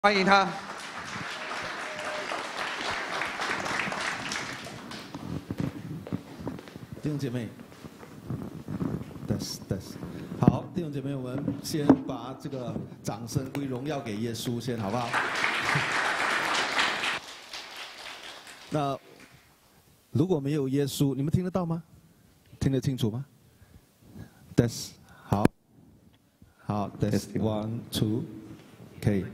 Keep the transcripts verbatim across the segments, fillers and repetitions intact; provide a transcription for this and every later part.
欢迎他。 弟兄姐妹 ，das das， 好，弟兄姐妹，我们先把这个掌声归荣耀给耶稣先，好不好？那如果没有耶稣，你们听得到吗？听得清楚吗 ？das， 好，好 ，das one two， 可以。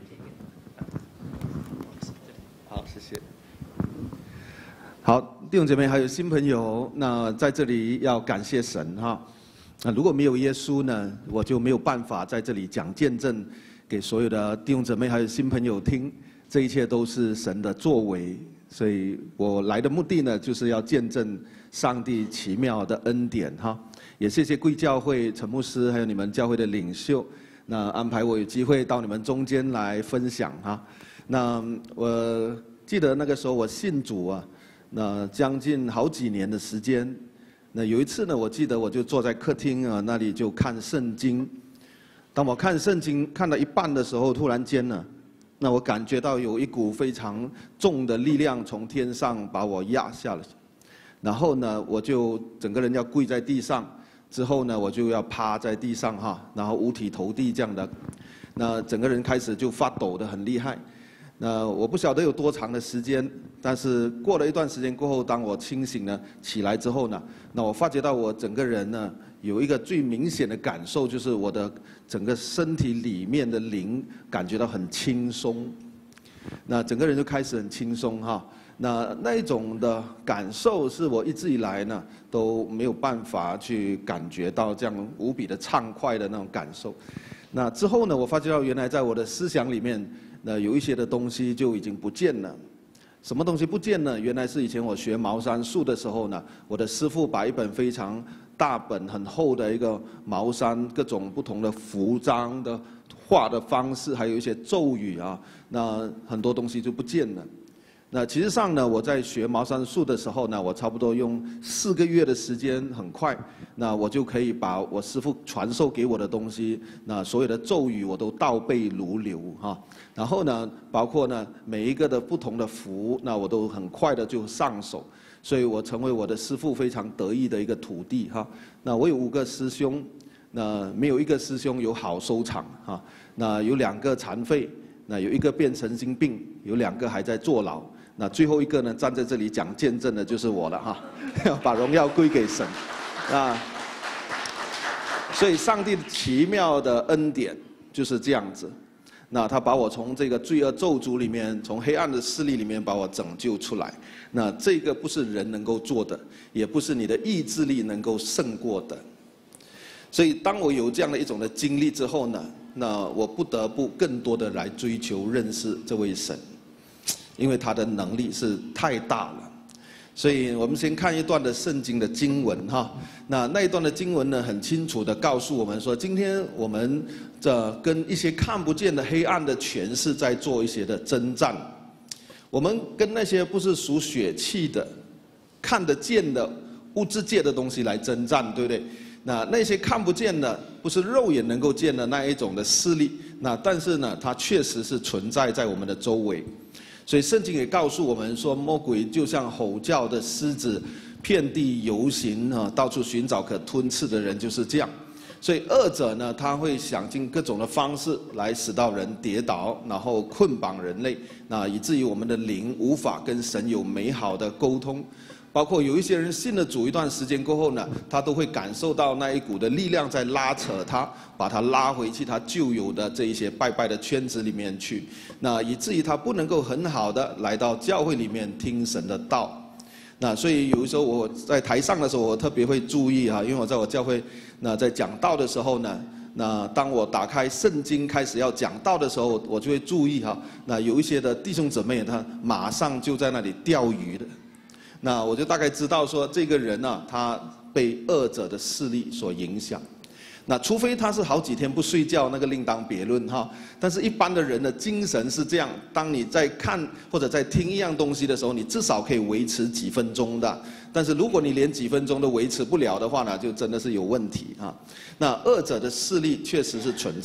好，谢谢。好，弟兄姐妹，还有新朋友，那在这里要感谢神哈。那如果没有耶稣呢，我就没有办法在这里讲见证给所有的弟兄姊妹还有新朋友听。这一切都是神的作为，所以我来的目的呢，就是要见证上帝奇妙的恩典哈。也谢谢贵教会陈牧师还有你们教会的领袖，那安排我有机会到你们中间来分享哈。那我记得那个时候我信主啊。那将近好几年的时间，那有一次呢，我记得我就坐在客厅啊那里就看圣经。当我看圣经看到一半的时候，突然间呢，那我感觉到有一股非常重的力量从天上把我压下了，然后呢，我就整个人要跪在地上，之后呢，我就要趴在地上哈，然后五体投地这样的，那整个人开始就发抖得很厉害。那我不晓得有多长的时间，但是过了一段时间过后，当我清醒了起来之后呢，那我发觉到我整个人呢有一个最明显的感受，就是我的整个身体里面的灵感觉到很轻松，那整个人就开始很轻松哈。那那一种的感受是我一直以来呢都没有办法去感觉到这样无比的畅快的那种感受。那之后呢，我发觉到原来在我的思想里面。那有一些的东西就已经不见了，什么东西不见呢？原来是以前我学茅山术的时候呢，我的师父把一本非常大本、很厚的一个茅山各种不同的符章的画的方式，还有一些咒语啊，那很多东西就不见了。那其实上呢，我在学茅山术的时候呢，我差不多用四个月的时间，很快，那我就可以把我师父传授给我的东西，那所有的咒语我都倒背如流哈。然后呢，包括呢每一个的不同的符，那我都很快的就上手，所以我成为我的师父非常得意的一个徒弟哈。那我有五个师兄，那没有一个师兄有好收场哈。那有两个残废，那有一个变神经病，有两个还在坐牢。那最后一个呢，站在这里讲见证的就是我了哈，要把荣耀归给神，啊，所以上帝奇妙的恩典就是这样子，那他把我从这个罪恶咒诅里面，从黑暗的势力里面把我拯救出来，那这个不是人能够做的，也不是你的意志力能够胜过的，所以当我有这样的一种的经历之后呢，那我不得不更多的来追求认识这位神。因为他的能力是太大了，所以我们先看一段的圣经的经文哈。那那一段的经文呢，很清楚的告诉我们说，今天我们这跟一些看不见的黑暗的权势在做一些的征战。我们跟那些不是属血气的、看得见的物质界的东西来征战，对不对？那那些看不见的，不是肉眼能够见的那一种的势力，那但是呢，它确实是存在在我们的周围。所以圣经也告诉我们说，魔鬼就像吼叫的狮子，遍地游行啊，到处寻找可吞噬的人，就是这样。所以恶者呢，他会想尽各种的方式来使到人跌倒，然后捆绑人类，那以至于我们的灵无法跟神有美好的沟通。包括有一些人信了主一段时间过后呢，他都会感受到那一股的力量在拉扯他，把他拉回去他旧有的这一些拜拜的圈子里面去，那以至于他不能够很好的来到教会里面听神的道。那所以有时候我在台上的时候，我特别会注意哈，因为我在我教会那在讲道的时候呢，那当我打开圣经开始要讲道的时候，我就会注意哈，那有一些的弟兄姊妹他马上就在那里钓鱼的。那我就大概知道说，这个人呢、啊，他被恶者的势力所影响。那除非他是好几天不睡觉，那个另当别论哈。但是一般的人的精神是这样：当你在看或者在听一样东西的时候，你至少可以维持几分钟的。但是如果你连几分钟都维持不了的话呢，就真的是有问题啊。那恶者的势力确实是存在。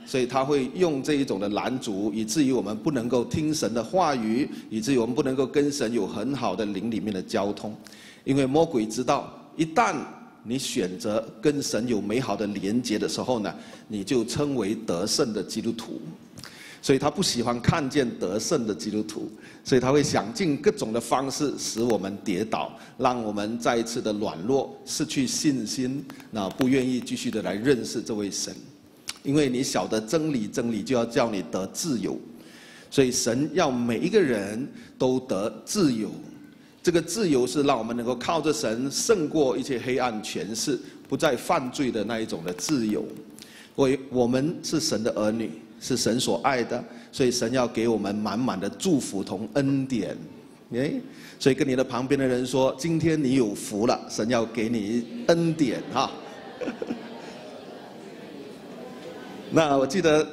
所以他会用这一种的拦阻，以至于我们不能够听神的话语，以至于我们不能够跟神有很好的灵里面的交通。因为魔鬼知道，一旦你选择跟神有美好的连结的时候呢，你就称为得胜的基督徒。所以他不喜欢看见得胜的基督徒，所以他会想尽各种的方式使我们跌倒，让我们再一次的软弱，失去信心，那不愿意继续的来认识这位神。因为你晓得真理，真理就要叫你得自由，所以神要每一个人都得自由。这个自由是让我们能够靠着神胜过一切黑暗权势，不再犯罪的那一种的自由。我我们是神的儿女，是神所爱的，所以神要给我们满满的祝福同恩典。哎，所以跟你的旁边的人说，今天你有福了，神要给你恩典哈。那我记得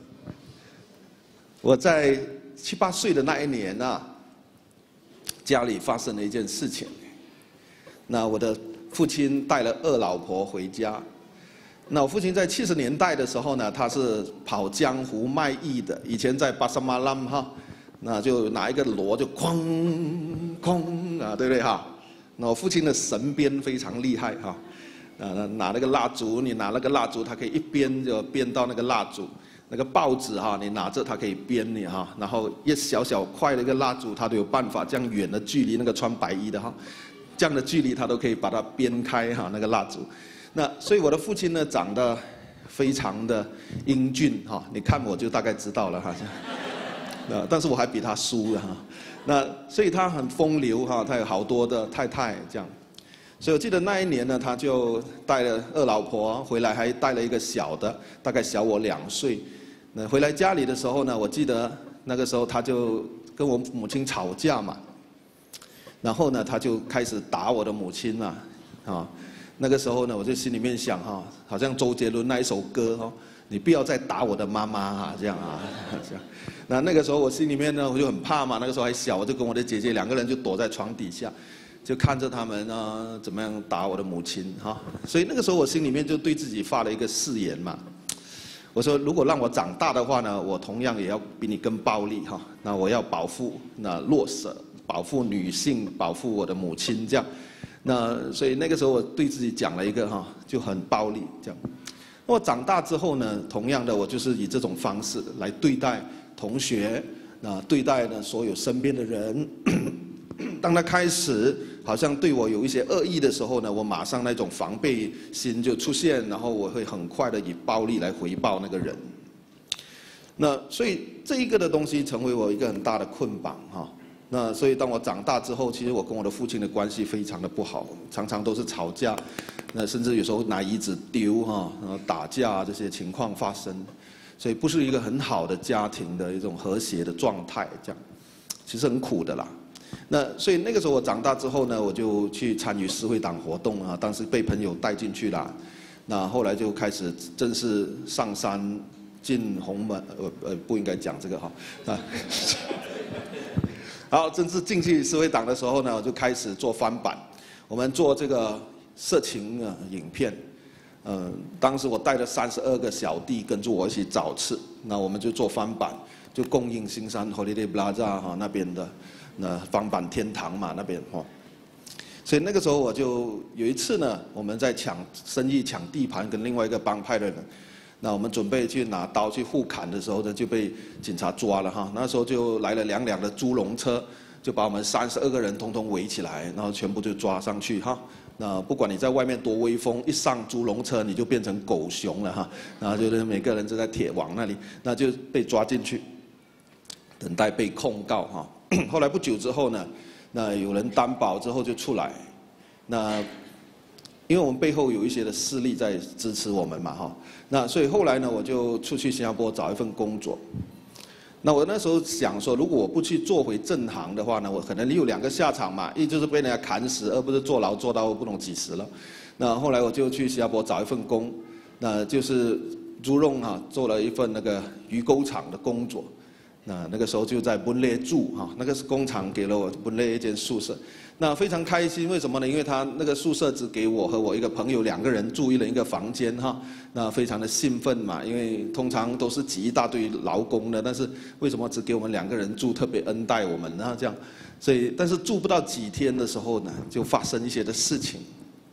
我在七八岁的那一年啊，家里发生了一件事情。那我的父亲带了二老婆回家。那我父亲在七十年代的时候呢，他是跑江湖卖艺的，以前在巴沙马兰哈，那就拿一个锣就哐哐啊，对不对哈？那我父亲的神鞭非常厉害哈。啊，拿那个蜡烛，你拿那个蜡烛，它可以一编就编到那个蜡烛；那个报纸哈，你拿着它可以编你哈。然后一小小块的一个蜡烛，它都有办法这样远的距离，那个穿白衣的哈，这样的距离它都可以把它编开哈，那个蜡烛。那所以我的父亲呢，长得非常的英俊哈，你看我就大概知道了哈。那但是我还比他输了哈。那所以他很风流哈，他有好多的太太这样。所以我记得那一年呢，他就带了二老婆回来，还带了一个小的，大概小我两岁。那回来家里的时候呢，我记得那个时候他就跟我母亲吵架嘛，然后呢他就开始打我的母亲嘛，啊，那个时候呢我就心里面想哈，好像周杰伦那一首歌哈，你不要再打我的妈妈啊，这样啊，这样。那那个时候我心里面呢我就很怕嘛，那个时候还小，我就跟我的姐姐两个人就躲在床底下。就看着他们啊，怎么样打我的母亲哈，所以那个时候我心里面就对自己发了一个誓言嘛，我说如果让我长大的话呢，我同样也要比你更暴力哈，那我要保护那弱者，保护女性，保护我的母亲这样，那所以那个时候我对自己讲了一个哈，就很暴力这样。我长大之后呢，同样的我就是以这种方式来对待同学，那对待呢所有身边的人。当他开始好像对我有一些恶意的时候呢，我马上那种防备心就出现，然后我会很快的以暴力来回报那个人。那所以这一个的东西成为我一个很大的捆绑哈。那所以当我长大之后，其实我跟我的父亲的关系非常的不好，常常都是吵架，那甚至有时候拿椅子丢哈，然后打架这些情况发生，所以不是一个很好的家庭的一种和谐的状态，这样其实很苦的啦。那所以那个时候我长大之后呢，我就去参与诗会党活动啊，当时被朋友带进去了，那后来就开始正式上山进红门，呃呃不应该讲这个哈啊。好，正式进去诗会党的时候呢，我就开始做翻版，我们做这个色情啊影片，嗯、呃，当时我带了三十二个小弟跟着我一起找刺，那我们就做翻版，就供应新山 Holiday Plaza 哈那边的。那翻版天堂嘛那边哈，所以那个时候我就有一次呢，我们在抢生意、抢地盘，跟另外一个帮派的人，那我们准备去拿刀去互砍的时候呢，就被警察抓了哈。那时候就来了两辆的猪笼车，就把我们三十二个人通通围起来，然后全部就抓上去哈。那不管你在外面多威风，一上猪笼车你就变成狗熊了哈。然后就是每个人就在铁网那里，那就被抓进去，等待被控告哈。后来不久之后呢，那有人担保之后就出来，那因为我们背后有一些的势力在支持我们嘛哈，那所以后来呢我就出去新加坡找一份工作。那我那时候想说，如果我不去做回正行的话呢，我可能有两个下场嘛，一就是被人家砍死，而不是坐牢坐到不懂几时了。那后来我就去新加坡找一份工，那就是猪肉哈，做了一份那个鱼钩厂的工作。 那那个时候就在本列住哈，那个是工厂给了我本列一间宿舍，那非常开心，为什么呢？因为他那个宿舍只给我和我一个朋友两个人住一人一个房间哈，那非常的兴奋嘛，因为通常都是挤一大堆劳工的，但是为什么只给我们两个人住，特别恩待我们呢？这样，所以但是住不到几天的时候呢，就发生一些的事情。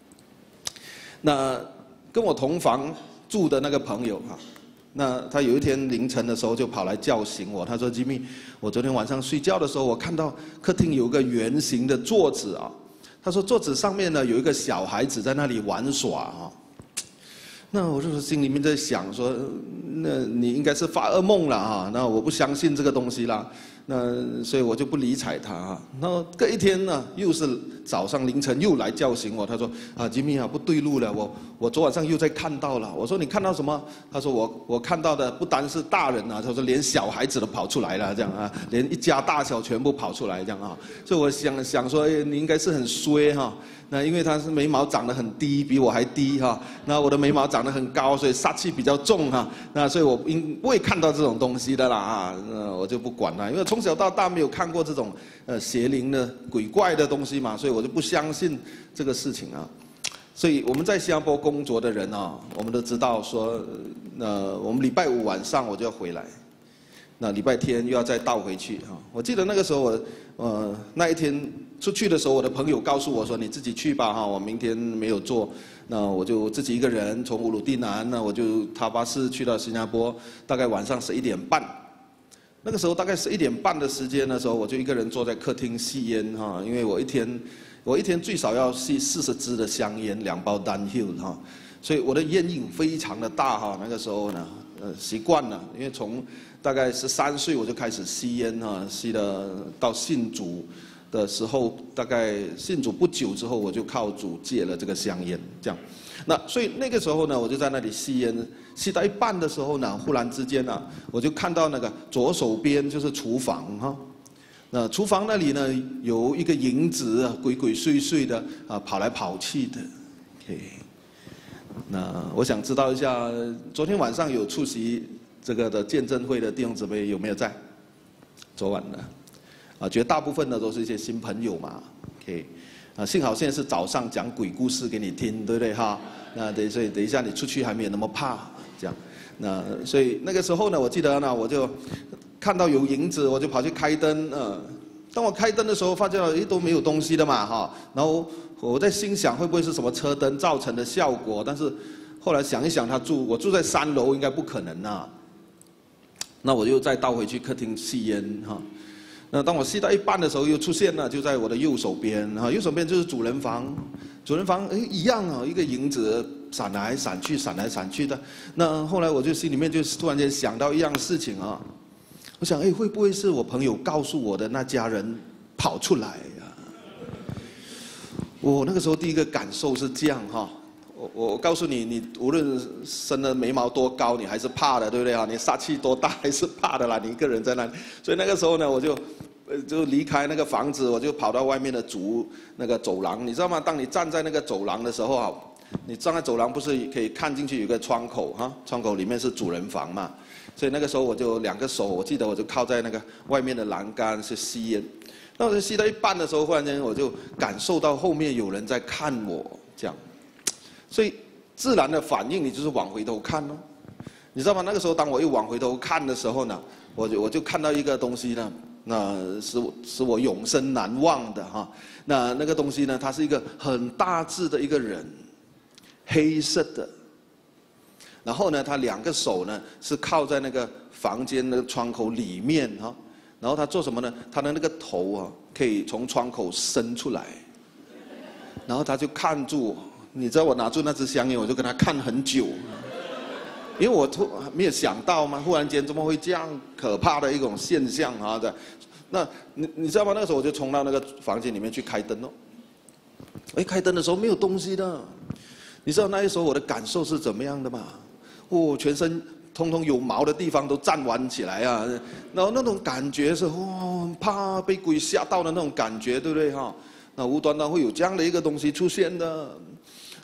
那跟我同房住的那个朋友哈。那他有一天凌晨的时候就跑来叫醒我，他说 ：“Jimmy， 我昨天晚上睡觉的时候，我看到客厅有个圆形的桌子啊。他说桌子上面呢有一个小孩子在那里玩耍啊。那我就心里面在想说，那你应该是发噩梦了啊。那我不相信这个东西啦。那所以我就不理睬他啊。那隔一天呢，又是早上凌晨又来叫醒我，他说啊 ，Jimmy 啊，不对路了，我我昨晚上又在看到了。我说你看到什么？他说我我看到的不单是大人啊，他说连小孩子都跑出来了，这样啊，连一家大小全部跑出来这样啊。所以我想想说，哎，你应该是很衰哈。那因为他是眉毛长得很低，比我还低哈。那我的眉毛长得很高，所以煞气比较重哈。那所以我应不会看到这种东西的啦啊，那我就不管了，因为从小到大没有看过这种呃邪灵的鬼怪的东西嘛，所以我就不相信这个事情啊。所以我们在新加坡工作的人啊，我们都知道说，呃，我们礼拜五晚上我就要回来，那礼拜天又要再倒回去哈。我记得那个时候我呃那一天出去的时候，我的朋友告诉我说：“你自己去吧哈，我明天没有做。”那我就自己一个人从乌鲁地南，那我就踏巴士去到新加坡，大概晚上十一点半。那个时候大概十一点半的时间的时候，我就一个人坐在客厅吸烟哈，因为我一天我一天最少要吸四十支的香烟，两包单 Hill 哈，所以我的烟瘾非常的大哈。那个时候呢，呃，习惯了，因为从大概十三岁我就开始吸烟哈，吸了到信主的时候，大概信主不久之后，我就靠主戒了这个香烟，这样。那所以那个时候呢，我就在那里吸烟，吸到一半的时候呢，忽然之间呢，我就看到那个左手边就是厨房哈，那厨房那里呢有一个影子鬼鬼祟祟的啊跑来跑去的。OK， 那我想知道一下，昨天晚上有出席这个的见证会的弟兄姊妹有没有在？昨晚的。啊，绝大部分的都是一些新朋友嘛 ，OK， 啊，幸好现在是早上讲鬼故事给你听，对不对哈？那等所以等一下你出去还没有那么怕，这样，那所以那个时候呢，我记得呢，我就看到有影子，我就跑去开灯，呃，当我开灯的时候，发现诶都没有东西的嘛哈，然后我在心想会不会是什么车灯造成的效果？但是后来想一想，他住我住在三楼，应该不可能啊。那我又再倒回去客厅吸烟哈。那当我吸到一半的时候，又出现了，就在我的右手边，哈，右手边就是主人房，主人房哎一样啊，一个影子闪来闪去，闪来闪去的。那后来我就心里面就突然间想到一样事情啊，我想哎会不会是我朋友告诉我的那家人跑出来呀？我那个时候第一个感受是这样哈。我我告诉你，你无论生的眉毛多高，你还是怕的，对不对啊？你煞气多大还是怕的啦。你一个人在那里，所以那个时候呢，我就，呃，就离开那个房子，我就跑到外面的主那个走廊，你知道吗？当你站在那个走廊的时候啊，你站在走廊不是可以看进去有个窗口哈？窗口里面是主人房嘛，所以那个时候我就两个手，我记得我就靠在那个外面的栏杆去吸烟。那我就吸到一半的时候，忽然间我就感受到后面有人在看我，这样。所以自然的反应，你就是往回头看咯，你知道吗？那个时候，当我一往回头看的时候呢，我就我就看到一个东西呢，那使我使我永生难忘的哈。那那个东西呢，它是一个很大致的一个人，黑色的。然后呢，他两个手呢是靠在那个房间的窗口里面哈。然后他做什么呢？他的那个头啊，可以从窗口伸出来，然后他就看住我。你知道我拿住那支香烟，我就跟他看很久，因为我突没有想到嘛，忽然间怎么会这样可怕的一种现象啊？的，那你你知道吗？那个时候我就冲到那个房间里面去开灯哦。哎，开灯的时候没有东西的，你知道那时候我的感受是怎么样的吗？哦，全身通通有毛的地方都站完起来啊，然后那种感觉是哦，怕被鬼吓到的那种感觉，对不对哈？那无端端会有这样的一个东西出现的。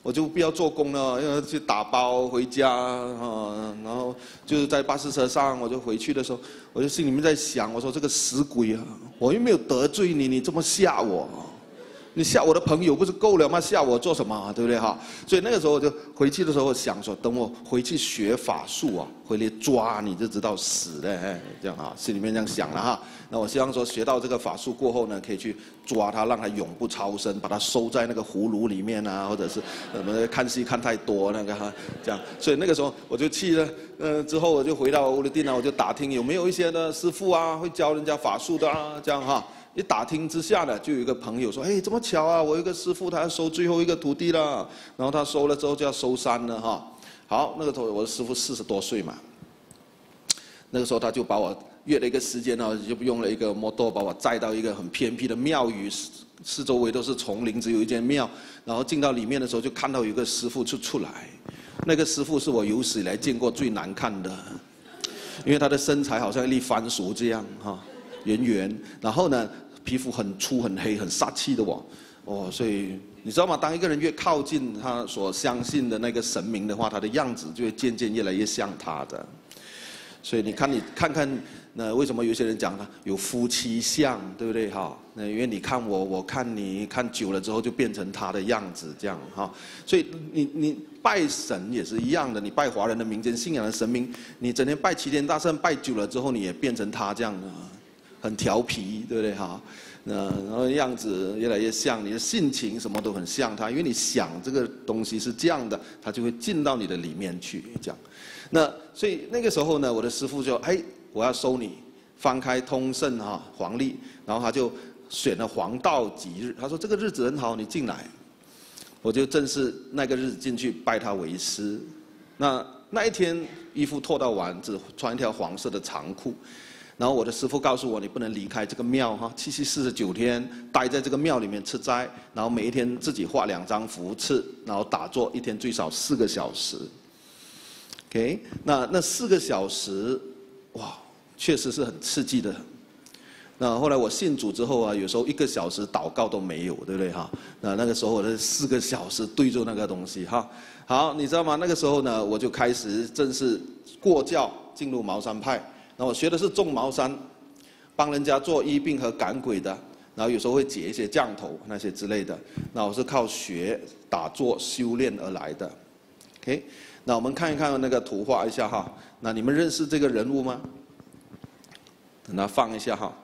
我就不要做工了，要去打包回家啊。然后就是在巴士车上，我就回去的时候，我就心里面在想，我说这个死鬼啊，我又没有得罪你，你这么吓我。你吓我的朋友不是够了吗？吓我做什么、啊？对不对哈？所以那个时候我就回去的时候想说，等我回去学法术啊，回来抓你就知道死了，哎，这样啊，心里面这样想了哈。那我希望说学到这个法术过后呢，可以去抓他，让他永不超生，把他收在那个葫芦里面啊，或者是我们看戏看太多那个哈，这样。所以那个时候我就去了，呃，之后我就回到乌鲁丁啊，我就打听有没有一些的师傅啊，会教人家法术的啊，这样哈。一打听之下呢，就有一个朋友说：“哎，这么巧啊，我有一个师傅，他要收最后一个徒弟了。然后他收了之后就要收山了哈。好，那个时候我的师傅四十多岁嘛，那个时候他就把我约了一个时间呢，就用了一个摩托把我载到一个很偏僻的庙宇，四四周围都是丛林，只有一间庙。然后进到里面的时候，就看到有一个师傅就出来，那个师傅是我有史以来见过最难看的，因为他的身材好像一粒番薯这样哈。”圆圆，然后呢，皮肤很粗很黑，很杀气的哦，哦，所以你知道吗？当一个人越靠近他所相信的那个神明的话，他的样子就会渐渐越来越像他的。所以你看，你看看，那为什么有些人讲他有夫妻相，对不对哈？那因为你看我，我看你，看久了之后就变成他的样子，这样哈。所以你你拜神也是一样的，你拜华人的民间信仰的神明，你整天拜齐天大圣，拜久了之后，你也变成他这样的。很调皮，对不对哈？那然后样子越来越像，你的性情什么都很像他，因为你想这个东西是这样的，他就会进到你的里面去，这样。那所以那个时候呢，我的师父就哎，我要收你，翻开通胜哈黄历，然后他就选了黄道吉日，他说这个日子很好，你进来。我就正式那个日子进去拜他为师。那那一天衣服脱到完，只穿一条黄色的长裤。然后我的师父告诉我，你不能离开这个庙哈，七七四十九天待在这个庙里面吃斋，然后每一天自己画两张符刺，然后打坐，一天最少四个小时。OK， 那那四个小时，哇，确实是很刺激的。那后来我信主之后啊，有时候一个小时祷告都没有，对不对哈？那那个时候我的四个小时对着那个东西哈。好，你知道吗？那个时候呢，我就开始正式过教进入茅山派。然后我学的是种茅山，帮人家做医病和赶鬼的，然后有时候会解一些降头那些之类的。那我是靠学打坐修炼而来的。OK， 那我们看一看那个图画一下哈。那你们认识这个人物吗？等他放一下哈。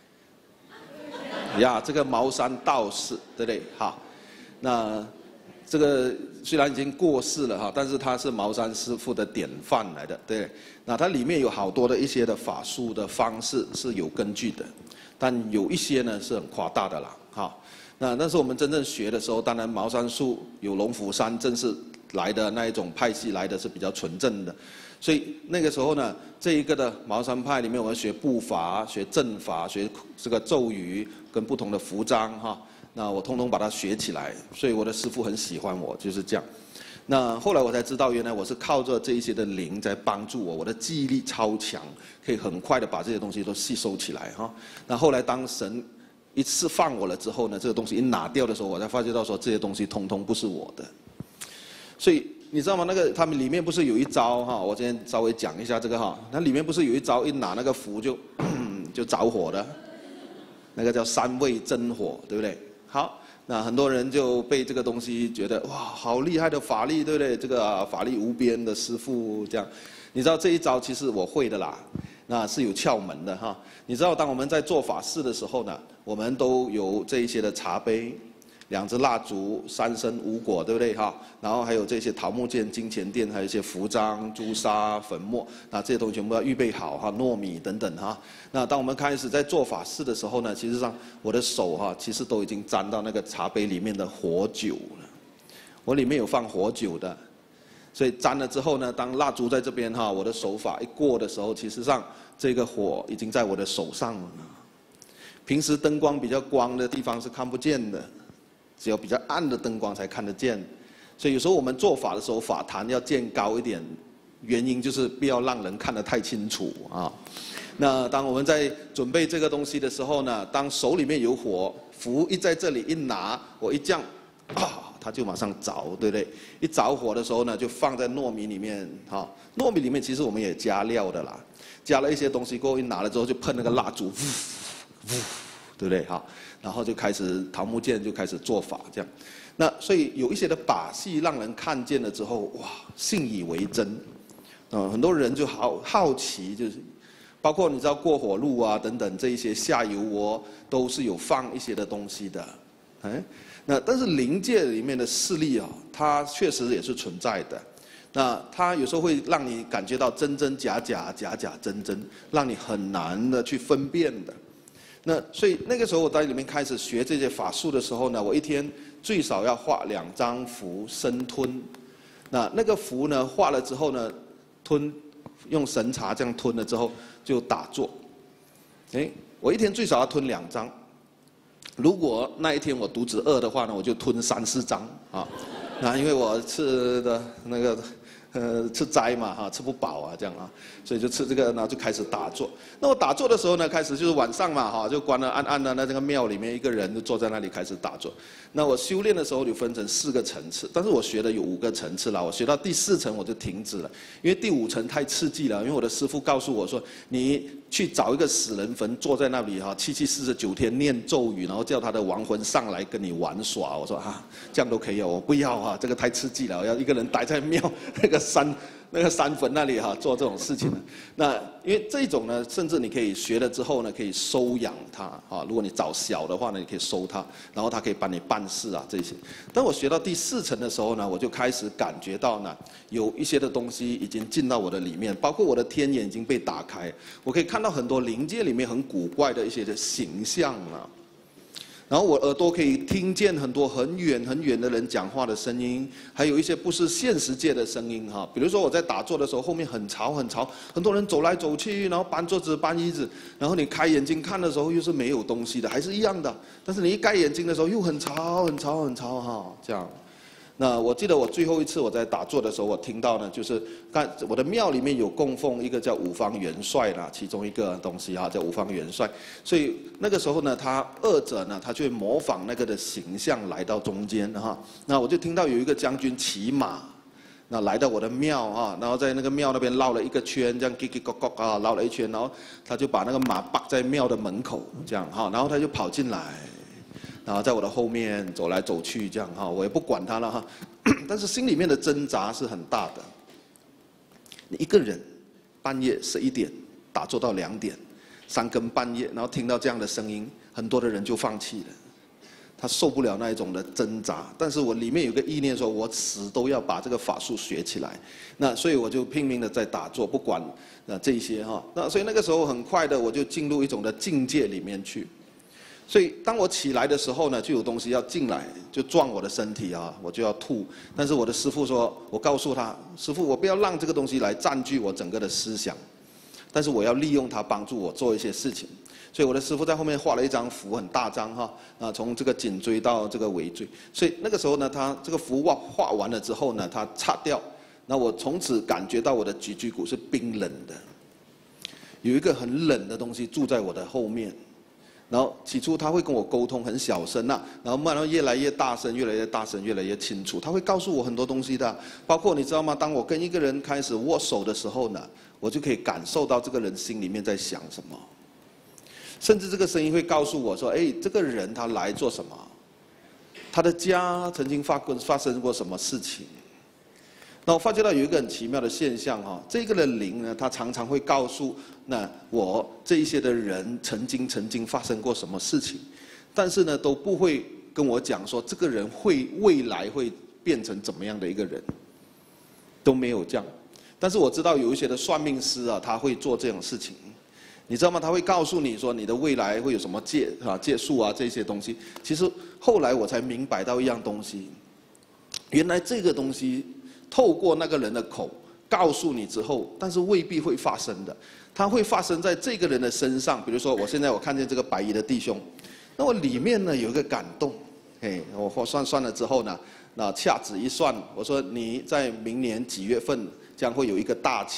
呀，这个茅山道士，对不对？好，那这个虽然已经过世了哈，但是他是茅山师傅的典范来的，对。那它里面有好多的一些的法术的方式是有根据的，但有一些呢是很夸大的啦，哈。那那是我们真正学的时候，当然茅山术有龙虎山正式来的那一种派系来的是比较纯正的，所以那个时候呢，这一个的茅山派里面，我们学步法、学阵法、学这个咒语跟不同的符章哈。那我通通把它学起来，所以我的师父很喜欢我，就是这样。那后来我才知道，原来我是靠着这一些的灵在帮助我，我的记忆力超强，可以很快的把这些东西都吸收起来哈。那后来当神一次放我了之后呢，这个东西一拿掉的时候，我才发觉到说这些东西通通不是我的。所以你知道吗？那个他们里面不是有一招哈？我今天稍微讲一下这个哈。它里面不是有一招，一拿那个符就就着火的，那个叫三味真火，对不对？好。那很多人就被这个东西觉得哇，好厉害的法力，对不对？这个、啊、法力无边的师父这样，你知道这一招其实我会的啦，那是有窍门的哈。你知道当我们在做法事的时候呢，我们都有这一些的茶杯、两支蜡烛、三生五果，对不对哈？然后还有这些桃木剑、金钱垫，还有一些符章、朱砂、粉末，那这些东西全部要预备好哈，糯米等等哈。那当我们开始在做法事的时候呢，其实上我的手哈，其实都已经沾到那个茶杯里面的火酒了。我里面有放火酒的，所以沾了之后呢，当蜡烛在这边哈，我的手法一过的时候，其实上这个火已经在我的手上了。平时灯光比较光的地方是看不见的，只有比较暗的灯光才看得见。所以有时候我们做法的时候，法坛要建高一点，原因就是不要让人看得太清楚啊。那当我们在准备这个东西的时候呢，当手里面有火，符一在这里一拿，我一这样，啊， 它就马上着，对不对？一着火的时候呢，就放在糯米里面，哈，糯米里面其实我们也加料的啦，加了一些东西过后，一拿了之后就喷那个蜡烛，呜呜，对不对？哈，然后就开始桃木剑就开始做法这样。那所以有一些的把戏让人看见了之后，哇，信以为真，嗯，很多人就好好奇，就是。包括你知道过火路啊等等这一些下油锅都是有放一些的东西的，哎，那但是灵界里面的势力啊，它确实也是存在的，那它有时候会让你感觉到真真假假，假假真真，让你很难的去分辨的。那所以那个时候我在里面开始学这些法术的时候呢，我一天最少要画两张符生吞，那那个符呢画了之后呢，吞用神茶这样吞了之后。就打坐，哎，我一天最少要吞两张。如果那一天我肚子饿的话呢，我就吞三四张啊。那因为我吃的那个呃吃斋嘛哈，吃不饱啊这样啊，所以就吃这个，然后就开始打坐。那我打坐的时候呢，开始就是晚上嘛哈，就关了暗暗的那这个庙里面一个人就坐在那里开始打坐。那我修炼的时候就分成四个层次，但是我学的有五个层次了，我学到第四层我就停止了，因为第五层太刺激了。因为我的师父告诉我说，你去找一个死人坟，坐在那里哈，七七四十九天念咒语，然后叫他的亡魂上来跟你玩耍。我说啊，这样都可以哦，我不要啊，这个太刺激了，我要一个人待在庙那个山。那个山坟那里哈、啊、做这种事情的，那因为这种呢，甚至你可以学了之后呢，可以收养它啊。如果你找小的话呢，你可以收它，然后它可以帮你办事啊这些。当我学到第四层的时候呢，我就开始感觉到呢，有一些的东西已经进到我的里面，包括我的天眼已经被打开，我可以看到很多灵界里面很古怪的一些的形象啊。然后我耳朵可以听见很多很远很远的人讲话的声音，还有一些不是现实界的声音哈。比如说我在打坐的时候，后面很吵很吵，很多人走来走去，然后搬桌子搬椅子，然后你开眼睛看的时候又是没有东西的，还是一样的。但是你一盖眼睛的时候又很吵很吵很吵哈，这样。那我记得我最后一次我在打坐的时候，我听到呢，就是看我的庙里面有供奉一个叫五方元帅啦，其中一个东西哈，叫五方元帅。所以那个时候呢，他恶者呢，他就会模仿那个的形象来到中间哈。那我就听到有一个将军骑马，那来到我的庙啊，然后在那个庙那边绕了一个圈，这样叽叽咕咕啊，绕了一圈，然后他就把那个马绑在庙的门口，这样哈，然后他就跑进来。然后在我的后面走来走去，这样哈，我也不管他了哈。但是心里面的挣扎是很大的。你一个人半夜十一点打坐到两点，三更半夜，然后听到这样的声音，很多的人就放弃了。他受不了那一种的挣扎，但是我里面有个意念说，我死都要把这个法术学起来。那所以我就拼命的在打坐，不管那这些哈。那所以那个时候很快的我就进入一种的境界里面去。所以当我起来的时候呢，就有东西要进来，就撞我的身体啊，我就要吐。但是我的师父说，我告诉他，师父，我不要让这个东西来占据我整个的思想，但是我要利用它帮助我做一些事情。所以我的师父在后面画了一张符，很大张哈，啊，从这个颈椎到这个尾椎。所以那个时候呢，他这个符画画完了之后呢，他擦掉，那我从此感觉到我的脊椎骨是冰冷的，有一个很冷的东西住在我的后面。然后起初他会跟我沟通，很小声呐、啊，然后慢慢越来越大声，越来越大声，越来越清楚。他会告诉我很多东西的，包括你知道吗？当我跟一个人开始握手的时候呢，我就可以感受到这个人心里面在想什么，甚至这个声音会告诉我说：“哎，这个人他来做什么？他的家曾经发过发生过什么事情？”那我发觉到有一个很奇妙的现象哈，这个的灵呢，他常常会告诉那我这一些的人曾经曾经发生过什么事情，但是呢都不会跟我讲说这个人会未来会变成怎么样的一个人，都没有这样。但是我知道有一些的算命师啊，他会做这种事情，你知道吗？他会告诉你说你的未来会有什么借啊借数啊这些东西。其实后来我才明白到一样东西，原来这个东西。透过那个人的口告诉你之后，但是未必会发生的，它会发生在这个人的身上。比如说，我现在我看见这个白衣的弟兄，那我里面呢有一个感动，哎，我算算了之后呢，那掐指一算，我说你在明年几月份将会有一个大妾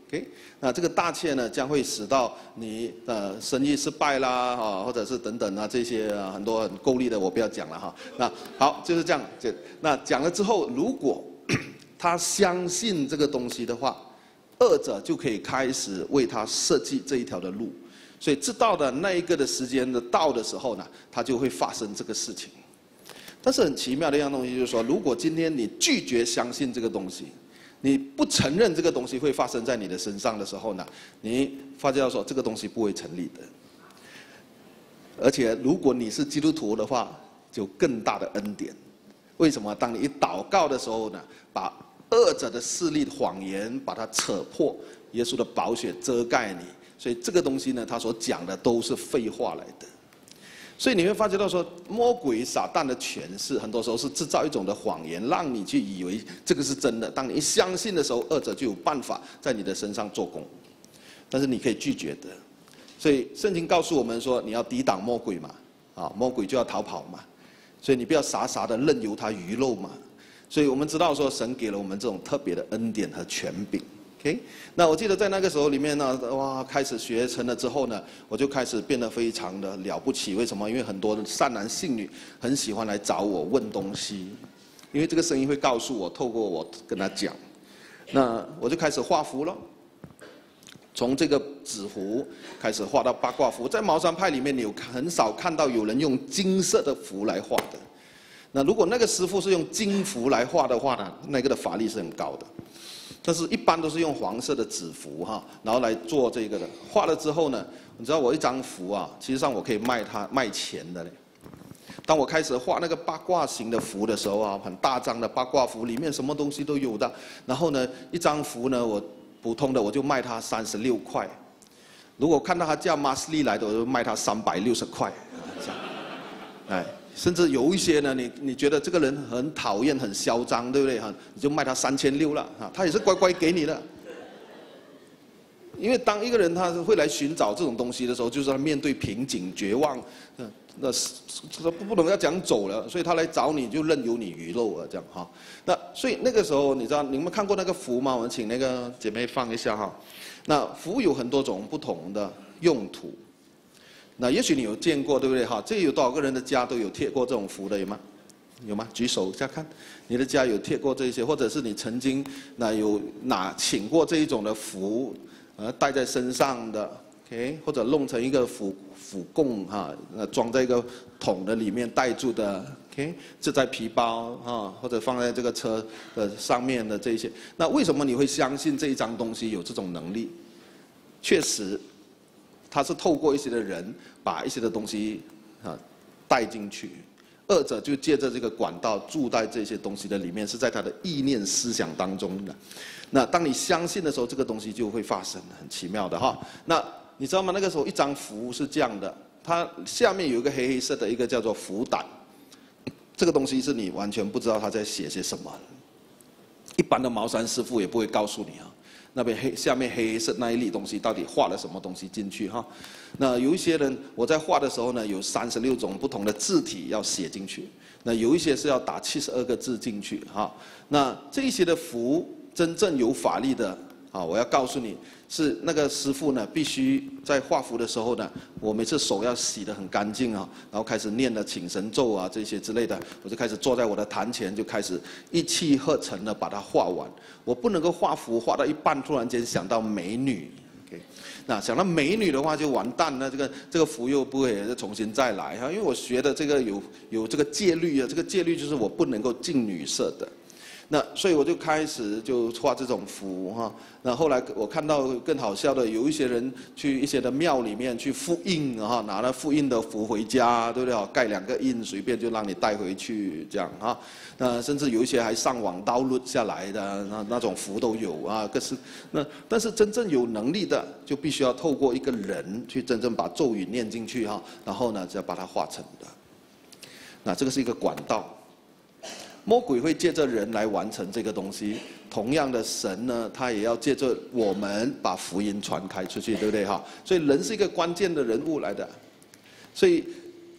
OK， 那这个大窃呢，将会使到你呃生意失败啦，哈，或者是等等啊这些啊很多很够力的，我不要讲了哈。那好，就是这样。就那讲了之后，如果他相信这个东西的话，恶者就可以开始为他设计这一条的路。所以知道的那一个的时间的到的时候呢，他就会发生这个事情。但是很奇妙的一样东西就是说，如果今天你拒绝相信这个东西，你不承认这个东西会发生在你的身上的时候呢，你发觉到说这个东西不会成立的。而且如果你是基督徒的话，就更大的恩典。为什么？当你一祷告的时候呢，把恶者的势力谎言把它扯破，耶稣的宝血遮盖你，所以这个东西呢，他所讲的都是废话来的。所以你会发觉到说，魔鬼撒旦的权势，很多时候是制造一种的谎言，让你去以为这个是真的。当你一相信的时候，恶者就有办法在你的身上做工，但是你可以拒绝的。所以圣经告诉我们说，你要抵挡魔鬼嘛，啊，魔鬼就要逃跑嘛。所以你不要傻傻的任由他鱼肉嘛。所以我们知道说，神给了我们这种特别的恩典和权柄。OK， 那我记得在那个时候里面呢，哇，开始学成了之后呢，我就开始变得非常的了不起。为什么？因为很多善男信女很喜欢来找我问东西，因为这个声音会告诉我，透过我跟他讲，那我就开始画符了。从这个纸符开始画到八卦符，在茅山派里面，你有很少看到有人用金色的符来画的。那如果那个师傅是用金符来画的话呢，那个的法力是很高的。但是一般都是用黄色的纸符哈，然后来做这个的。画了之后呢，你知道我一张符啊，其实上我可以卖它卖钱的嘞。当我开始画那个八卦型的符的时候啊，很大张的八卦符，里面什么东西都有的。然后呢，一张符呢，我普通的我就卖它三十六块。如果看到它叫马斯利来的，我就卖它三百六十块。哎。甚至有一些呢，你你觉得这个人很讨厌、很嚣张，对不对哈？你就卖他三千六了啊，他也是乖乖给你的。因为当一个人他会来寻找这种东西的时候，就是他面对瓶颈、绝望，那那不不能要讲走了，所以他来找你就任由你鱼肉了这样哈。那所以那个时候你知道你们看过那个符吗？我们请那个姐妹放一下哈。那符有很多种不同的用途。那也许你有见过，对不对？哈，这有多少个人的家都有贴过这种符的，有吗？有吗？举手一下看，你的家有贴过这些，或者是你曾经那有拿请过这一种的符，呃，带在身上的 ，OK， 或者弄成一个符符供哈，呃，装在一个桶的里面带住的 ，OK， 这在皮包哈，或者放在这个车的上面的这些。那为什么你会相信这一张东西有这种能力？确实。他是透过一些的人把一些的东西啊带进去，恶者就借着这个管道住在这些东西的里面，是在他的意念思想当中的。那当你相信的时候，这个东西就会发生，很奇妙的哈。那你知道吗？那个时候一张符是这样的，它下面有一个黑黑色的一个叫做符胆，这个东西是你完全不知道他在写些什么，一般的茅山师傅也不会告诉你啊。那边黑下面黑色那一粒东西到底画了什么东西进去哈？那有一些人我在画的时候呢，有三十六种不同的字体要写进去，那有一些是要打七十二个字进去哈。那这些的符真正有法力的啊，我要告诉你，是那个师傅呢，必须在画符的时候呢，我每次手要洗得很干净啊，然后开始念了请神咒啊这些之类的，我就开始坐在我的坛前，就开始一气呵成的把它画完。我不能够画符画到一半，突然间想到美女 ，OK， 那想到美女的话就完蛋了，这个这个符又不会再重新再来哈，因为我学的这个有有这个戒律啊，这个戒律就是我不能够近女色的。那所以我就开始就画这种符哈。那后来我看到更好笑的，有一些人去一些的庙里面去复印哈，拿了复印的符回家，对不对？盖两个印，随便就让你带回去这样哈。那甚至有一些还上网download下来的那那种符都有啊。可是那但是真正有能力的，就必须要透过一个人去真正把咒语念进去哈，然后呢再把它画成的。那这个是一个管道。魔鬼会借着人来完成这个东西，同样的神呢，他也要借着我们把福音传开出去，对不对哈？所以人是一个关键的人物来的，所以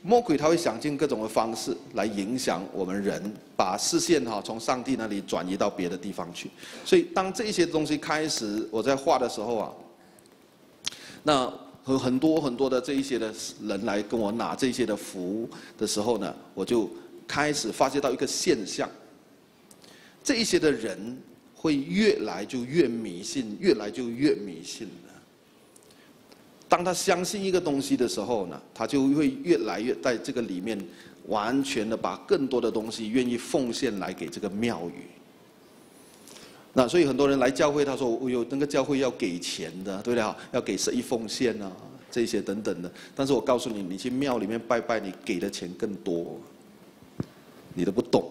魔鬼他会想尽各种的方式来影响我们人，把视线哈从上帝那里转移到别的地方去。所以当这些东西开始我在画的时候啊，那和很多很多的这一些的人来跟我拿这些的符的时候呢，我就开始发觉到一个现象，这一些的人会越来就越迷信，越来就越迷信了。当他相信一个东西的时候呢，他就会越来越在这个里面完全的把更多的东西愿意奉献来给这个庙宇。那所以很多人来教会，他说我有那个教会要给钱的，对不对啊？要给十一奉献啊，这些等等的。但是我告诉你，你去庙里面拜拜，你给的钱更多，你都不懂。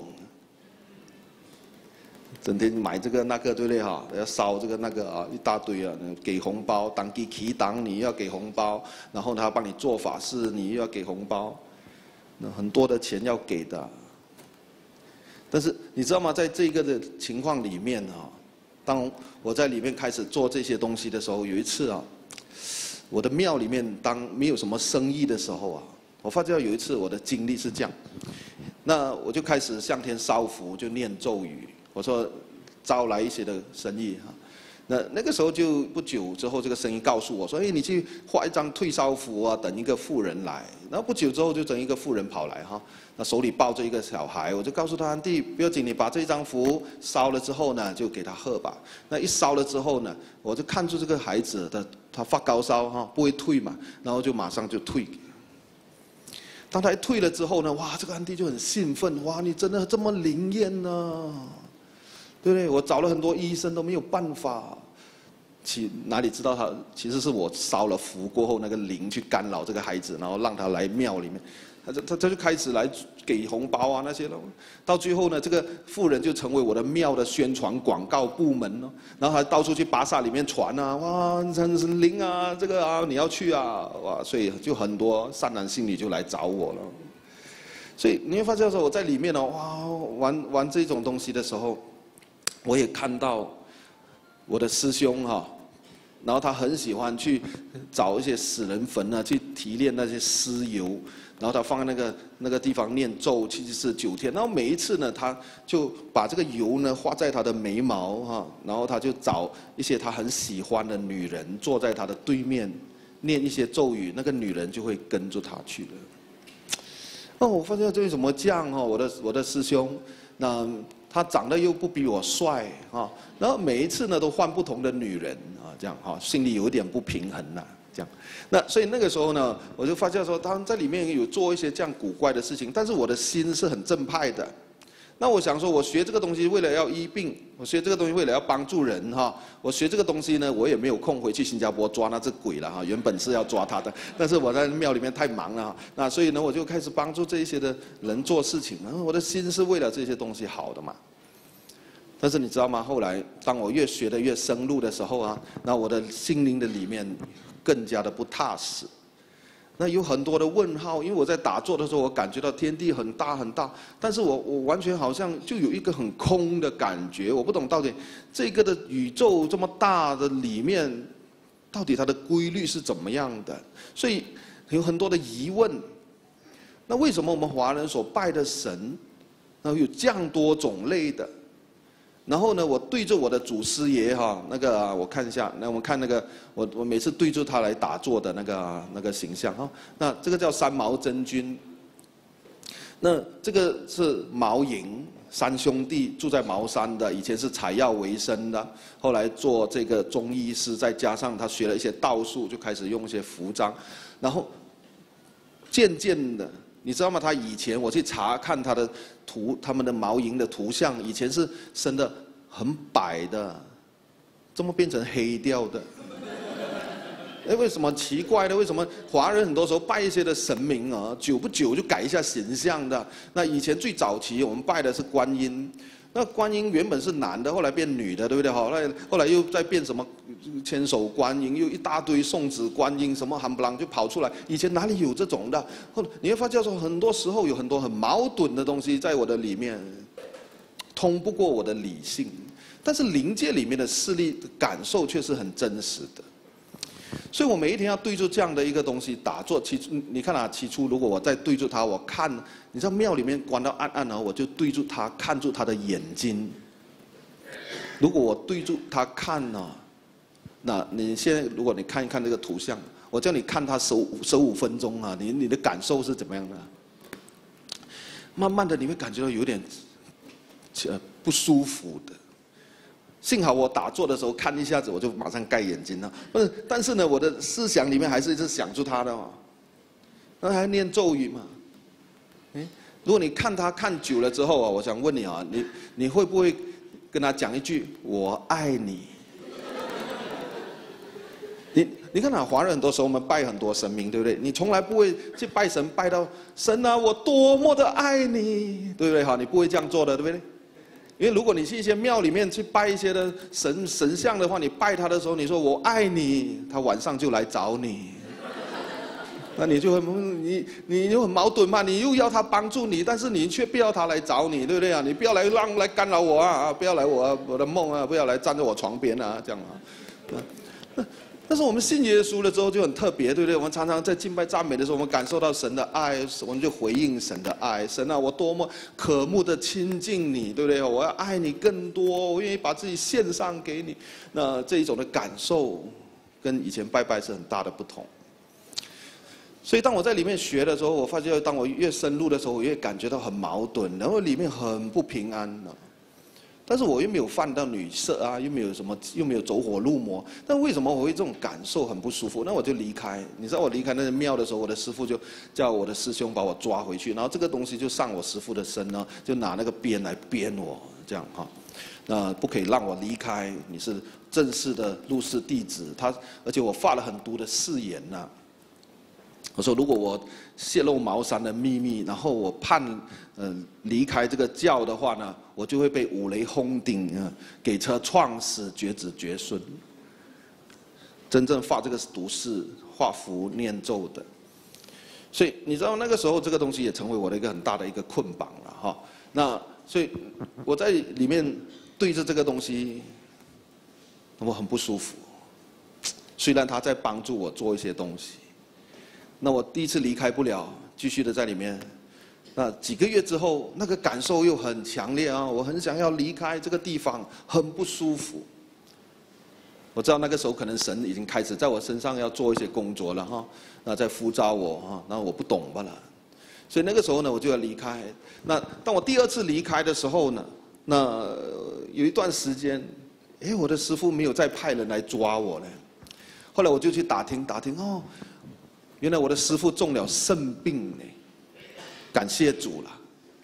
整天买这个那个，对不对哈？要烧这个那个啊，一大堆啊，给红包，当地祈祷你要给红包，然后他帮你做法事，你又要给红包，那很多的钱要给的。但是你知道吗？在这个的情况里面啊，当我在里面开始做这些东西的时候，有一次啊，我的庙里面当没有什么生意的时候啊，我发觉有一次我的经历是这样，那我就开始向天烧符，就念咒语，我说招来一些的生意哈。那那个时候就不久之后，这个生意告诉我说：“哎，你去画一张退烧符啊，等一个妇人来。”然后不久之后就等一个妇人跑来哈，那手里抱着一个小孩，我就告诉他：“安弟，不要紧，你把这张符烧了之后呢，就给他喝吧。”那一烧了之后呢，我就看出这个孩子的他发高烧哈，不会退嘛，然后就马上就退。当他一退了之后呢，哇，这个安弟就很兴奋，哇，你真的这么灵验呢？对不对？我找了很多医生都没有办法，其哪里知道他其实是我烧了符过后，那个灵去干扰这个孩子，然后让他来庙里面，他就他他就开始来给红包啊那些了。到最后呢，这个妇人就成为我的庙的宣传广告部门了，然后还到处去巴萨里面传啊，哇，真是灵啊，这个啊你要去啊，哇，所以就很多善男信女就来找我了。所以你会发现说我在里面哦，哇，玩玩这种东西的时候。我也看到我的师兄哈，然后他很喜欢去找一些死人坟啊，去提炼那些尸油，然后他放在那个那个地方念咒七七四九天，然后每一次呢，他就把这个油呢画在他的眉毛哈，然后他就找一些他很喜欢的女人坐在他的对面，念一些咒语，那个女人就会跟着他去了。哦，我发现这为什么这样哦？我的我的师兄，那。他长得又不比我帅啊，然后每一次呢都换不同的女人啊，这样哈，心里有一点不平衡呐，这样。那所以那个时候呢，我就发现说，他们在里面有做一些这样古怪的事情，但是我的心是很正派的。那我想说，我学这个东西为了要医病，我学这个东西为了要帮助人哈。我学这个东西呢，我也没有空回去新加坡抓那只鬼了哈。原本是要抓他的，但是我在庙里面太忙了哈。那所以呢，我就开始帮助这一些的人做事情。然后我的心是为了这些东西好的嘛。但是你知道吗？后来当我越学得越深入的时候啊，那我的心灵的里面更加的不踏实。那有很多的问号，因为我在打坐的时候，我感觉到天地很大很大，但是我我完全好像就有一个很空的感觉，我不懂到底这个的宇宙这么大的里面，到底它的规律是怎么样的？所以有很多的疑问。那为什么我们华人所拜的神，然后有这样多种类的？然后呢，我对着我的祖师爷哈，那个、啊、我看一下，那我们看那个，我我每次对着他来打坐的那个那个形象哈，那这个叫三毛真君。那这个是毛莹三兄弟住在茅山的，以前是采药为生的，后来做这个中医师，再加上他学了一些道术，就开始用一些符章，然后渐渐的。你知道吗？他以前我去查看他的图，他们的毛莹的图像，以前是生的很白的，怎么变成黑掉的？哎，为什么奇怪呢？为什么华人很多时候拜一些的神明啊，久不久就改一下形象的？那以前最早期我们拜的是观音，那观音原本是男的，后来变女的，对不对？后来后来又再变什么千手观音，又一大堆送子观音，什么含不啷就跑出来。以前哪里有这种的？后来你会发现说，很多时候有很多很矛盾的东西在我的里面，通不过我的理性，但是灵界里面的势力感受却是很真实的。 所以我每一天要对住这样的一个东西打坐。起初你看啊，起初如果我在对住它，我看，你知道庙里面关到暗暗啊，我就对住它，看住它的眼睛。如果我对住它看呢、啊，那你现在如果你看一看这个图像，我叫你看它十五十五分钟啊，你你的感受是怎么样的？慢慢的你会感觉到有点呃不舒服的。幸好我打坐的时候看一下子，我就马上盖眼睛了。不是，但是呢，我的思想里面还是一直想住他的嘛，那还念咒语嘛。哎，如果你看他看久了之后啊，我想问你啊，你你会不会跟他讲一句“我爱你”？你你看啊，华人很多时候我们拜很多神明，对不对？你从来不会去拜神拜到神啊，我多么的爱你，对不对？哈，你不会这样做的，对不对？因为如果你去一些庙里面去拜一些的神神像的话，你拜他的时候，你说我爱你，他晚上就来找你，那你就很你你就很矛盾嘛，你又要他帮助你，但是你却不要他来找你，对不对啊？你不要来让来干扰我啊，不要来我、啊、我的梦啊，不要来站在我床边啊，这样啊。那但是我们信耶稣了之后就很特别，对不对？我们常常在敬拜赞美的时候，我们感受到神的爱，我们就回应神的爱。神啊，我多么渴慕的亲近你，对不对？我要爱你更多，我愿意把自己献上给你。那这一种的感受，跟以前拜拜是很大的不同。所以当我在里面学的时候，我发现当我越深入的时候，我越感觉到很矛盾，然后里面很不平安呢。但是我又没有犯到女色啊，又没有什么，又没有走火入魔。但为什么我会这种感受很不舒服？那我就离开。你知道我离开那个庙的时候，我的师父就叫我的师兄把我抓回去，然后这个东西就上我师父的身呢，就拿那个鞭来鞭我，这样哈。那不可以让我离开，你是正式的入室弟子。他而且我发了很多的誓言呐、啊。我说，如果我泄露茅山的秘密，然后我判，呃，离开这个教的话呢，我就会被五雷轰顶啊，给车撞死，绝子绝孙。真正发这个毒誓、画符、念咒的，所以你知道那个时候这个东西也成为我的一个很大的一个捆绑了哈。那所以我在里面对着这个东西，我很不舒服。虽然他在帮助我做一些东西。那我第一次离开不了，继续的在里面。那几个月之后，那个感受又很强烈啊！我很想要离开这个地方，很不舒服。我知道那个时候可能神已经开始在我身上要做一些工作了哈，那在呼召我哈，那我不懂罢了。所以那个时候呢，我就要离开。那当我第二次离开的时候呢，那有一段时间，哎，我的师父没有再派人来抓我了。后来我就去打听打听哦。原来我的师父中了肾病呢，感谢主了。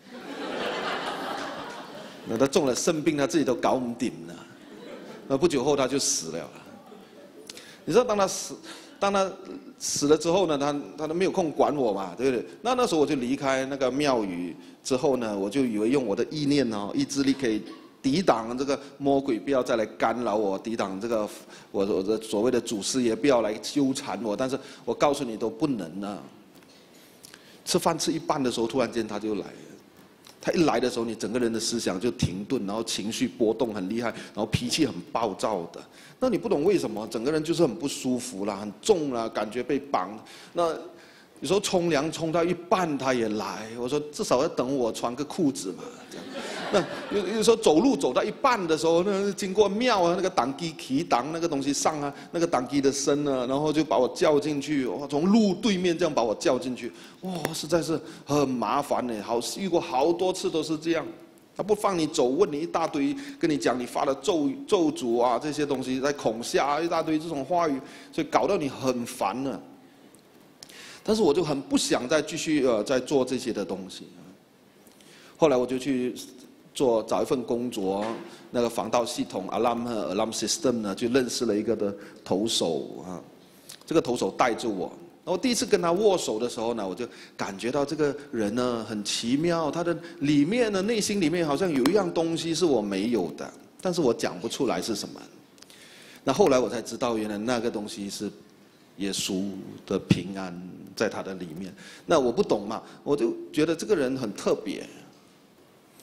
那他中了肾病，他自己都搞唔掂了。那不久后他就死了。你知道，当他死，当他死了之后呢，他他都没有空管我嘛，对不对？那那时候我就离开那个庙宇之后呢，我就以为用我的意念哦，意志力可以抵挡这个魔鬼，不要再来干扰我，抵挡这个我我的所谓的祖师爷不要来纠缠我。但是我告诉你都不能啊！吃饭吃一半的时候，突然间他就来了。他一来的时候，你整个人的思想就停顿，然后情绪波动很厉害，然后脾气很暴躁的。那你不懂为什么，整个人就是很不舒服啦，很重啦，感觉被绑。那有时候冲凉冲到一半他也来，我说至少要等我穿个裤子嘛，这样。那有有时候走路走到一半的时候，那经过庙啊，那个党基提挡那个东西上啊，那个党基的身啊，然后就把我叫进去，哇，从路对面这样把我叫进去，哇，实在是很麻烦呢，好遇过好多次都是这样。他不放你走，问你一大堆，跟你讲你发的咒咒诅啊这些东西，在恐吓一大堆这种话语，所以搞到你很烦呢。但是我就很不想再继续呃再做这些的东西。后来我就去做找一份工作，那个防盗系统 alarm alarm system 呢，就认识了一个的投手啊，这个投手带着我。我第一次跟他握手的时候呢，我就感觉到这个人呢很奇妙，他的里面呢内心里面好像有一样东西是我没有的，但是我讲不出来是什么。那后来我才知道，原来那个东西是耶稣的平安在他的里面。那我不懂嘛，我就觉得这个人很特别。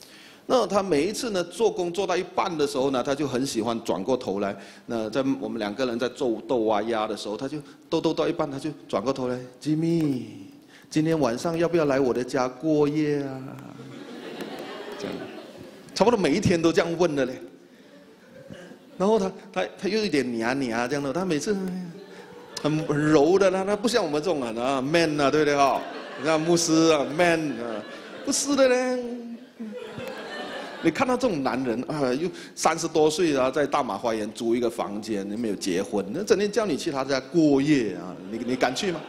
那他每一次呢做工做到一半的时候呢，他就很喜欢转过头来。那在我们两个人在做豆啊鸭的时候，他就豆豆到一半，他就转过头来 ，Jimmy， 今天晚上要不要来我的家过夜啊？这样，差不多每一天都这样问的嘞。然后他他他又有一点黏黏这样的，他每次很很柔的啦，他不像我们这种啊 man 啊，对不对哈？你看牧师啊 man 啊，不是的嘞。你看到这种男人啊，又三十多岁啊，在大马花园租一个房间，又没有结婚，那整天叫你去他家过夜啊，你你敢去吗？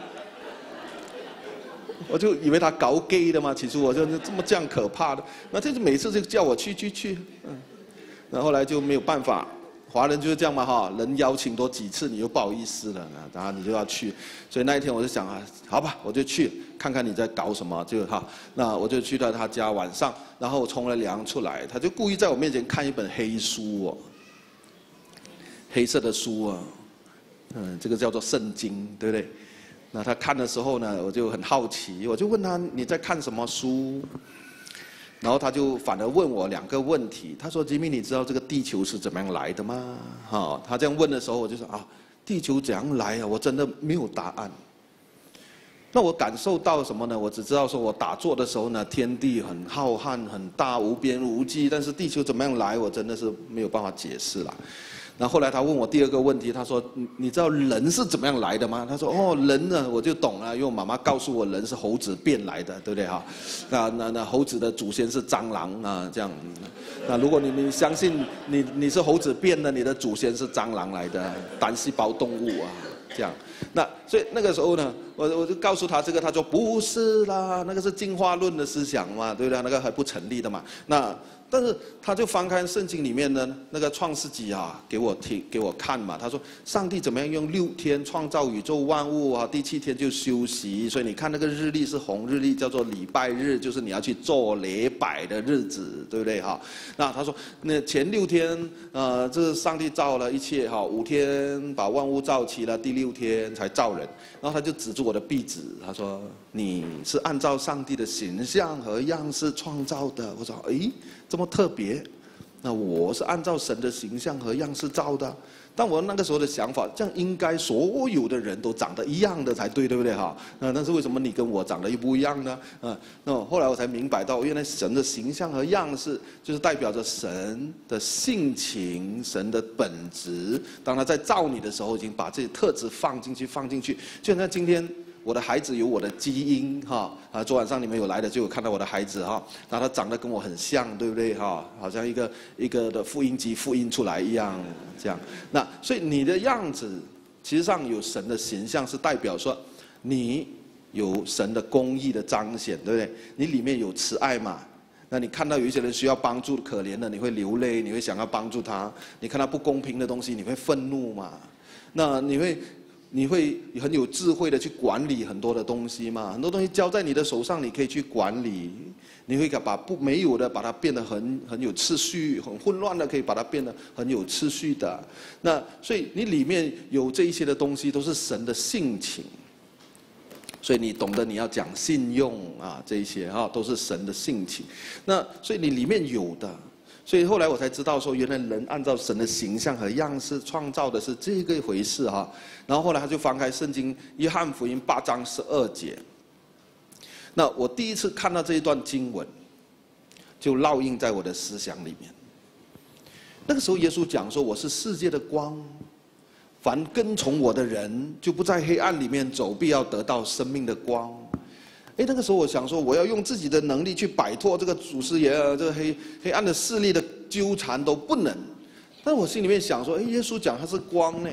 我就以为他搞 gay 的嘛，起初我就这么这样可怕的，那这就每次就叫我去去去，嗯，然后后来就没有办法。华人就是这样嘛哈，人邀请多几次你就不好意思了，然后你就要去，所以那一天我就想啊，好吧，我就去看看你在搞什么，就哈，那我就去到他家晚上，然后我冲了凉出来，他就故意在我面前看一本黑书哦，黑色的书啊，嗯，这个叫做圣经，对不对？那他看的时候呢，我就很好奇，我就问他你在看什么书？然后他就反而问我两个问题，他说：“吉米，你知道这个地球是怎么样来的吗？”哈，他这样问的时候，我就说：“啊，地球怎样来啊？我真的没有答案。”那我感受到什么呢？我只知道说我打坐的时候呢，天地很浩瀚、很大、无边无际，但是地球怎么样来，我真的是没有办法解释了。那后来他问我第二个问题，他说：“你你知道人是怎么样来的吗？”他说：“哦，人呢，我就懂了，因为我妈妈告诉我，人是猴子变来的，对不对哈？那那那猴子的祖先是蟑螂啊，这样。那如果你你相信你你是猴子变的，你的祖先是蟑螂来的，单细胞动物啊，这样。那所以那个时候呢，我我就告诉他这个，他说不是啦，那个是进化论的思想嘛，对不对？那个还不成立的嘛。那。”但是他就翻开圣经里面的那个创世纪啊，给我听给我看嘛。他说上帝怎么样用六天创造宇宙万物啊，第七天就休息。所以你看那个日历是红日历，叫做礼拜日，就是你要去做礼拜的日子，对不对哈？那他说那前六天呃，这是上帝造了一切哈，五天把万物造齐了，第六天才造人。然后他就指住我的臂指，他说你是按照上帝的形象和样式创造的。我说诶。这么特别，那我是按照神的形象和样式造的。但我那个时候的想法，这样应该所有的人都长得一样的才对，对不对哈？那但是为什么你跟我长得又不一样呢？啊，那后来我才明白到，原来神的形象和样式就是代表着神的性情、神的本质。当他在造你的时候，已经把这些特质放进去，放进去。就像今天。我的孩子有我的基因哈啊，昨晚上你们有来的就有看到我的孩子哈，然后他长得跟我很像，对不对哈？好像一个一个的复印机复印出来一样，这样。那所以你的样子，其实上有神的形象，是代表说你有神的公义的彰显，对不对？你里面有慈爱嘛？那你看到有一些人需要帮助、可怜的，你会流泪，你会想要帮助他；你看到不公平的东西，你会愤怒嘛？那你会。你会很有智慧的去管理很多的东西嘛？很多东西交在你的手上，你可以去管理。你会把不没有的把它变得很很有秩序，很混乱的可以把它变得很有秩序的。那所以你里面有这一些的东西，都是神的性情。所以你懂得你要讲信用啊，这一些哈都是神的性情。那所以你里面有的。所以后来我才知道说，原来人按照神的形象和样式创造的是这个一回事哈。然后后来他就翻开圣经约翰福音八章十二节。那我第一次看到这一段经文，就烙印在我的思想里面。那个时候耶稣讲说：“我是世界的光，凡跟从我的人，就不在黑暗里面走，必要得到生命的光。”哎，那个时候我想说，我要用自己的能力去摆脱这个祖师爷啊，这个黑黑暗的势力的纠缠都不能。但我心里面想说，哎，耶稣讲他是光呢，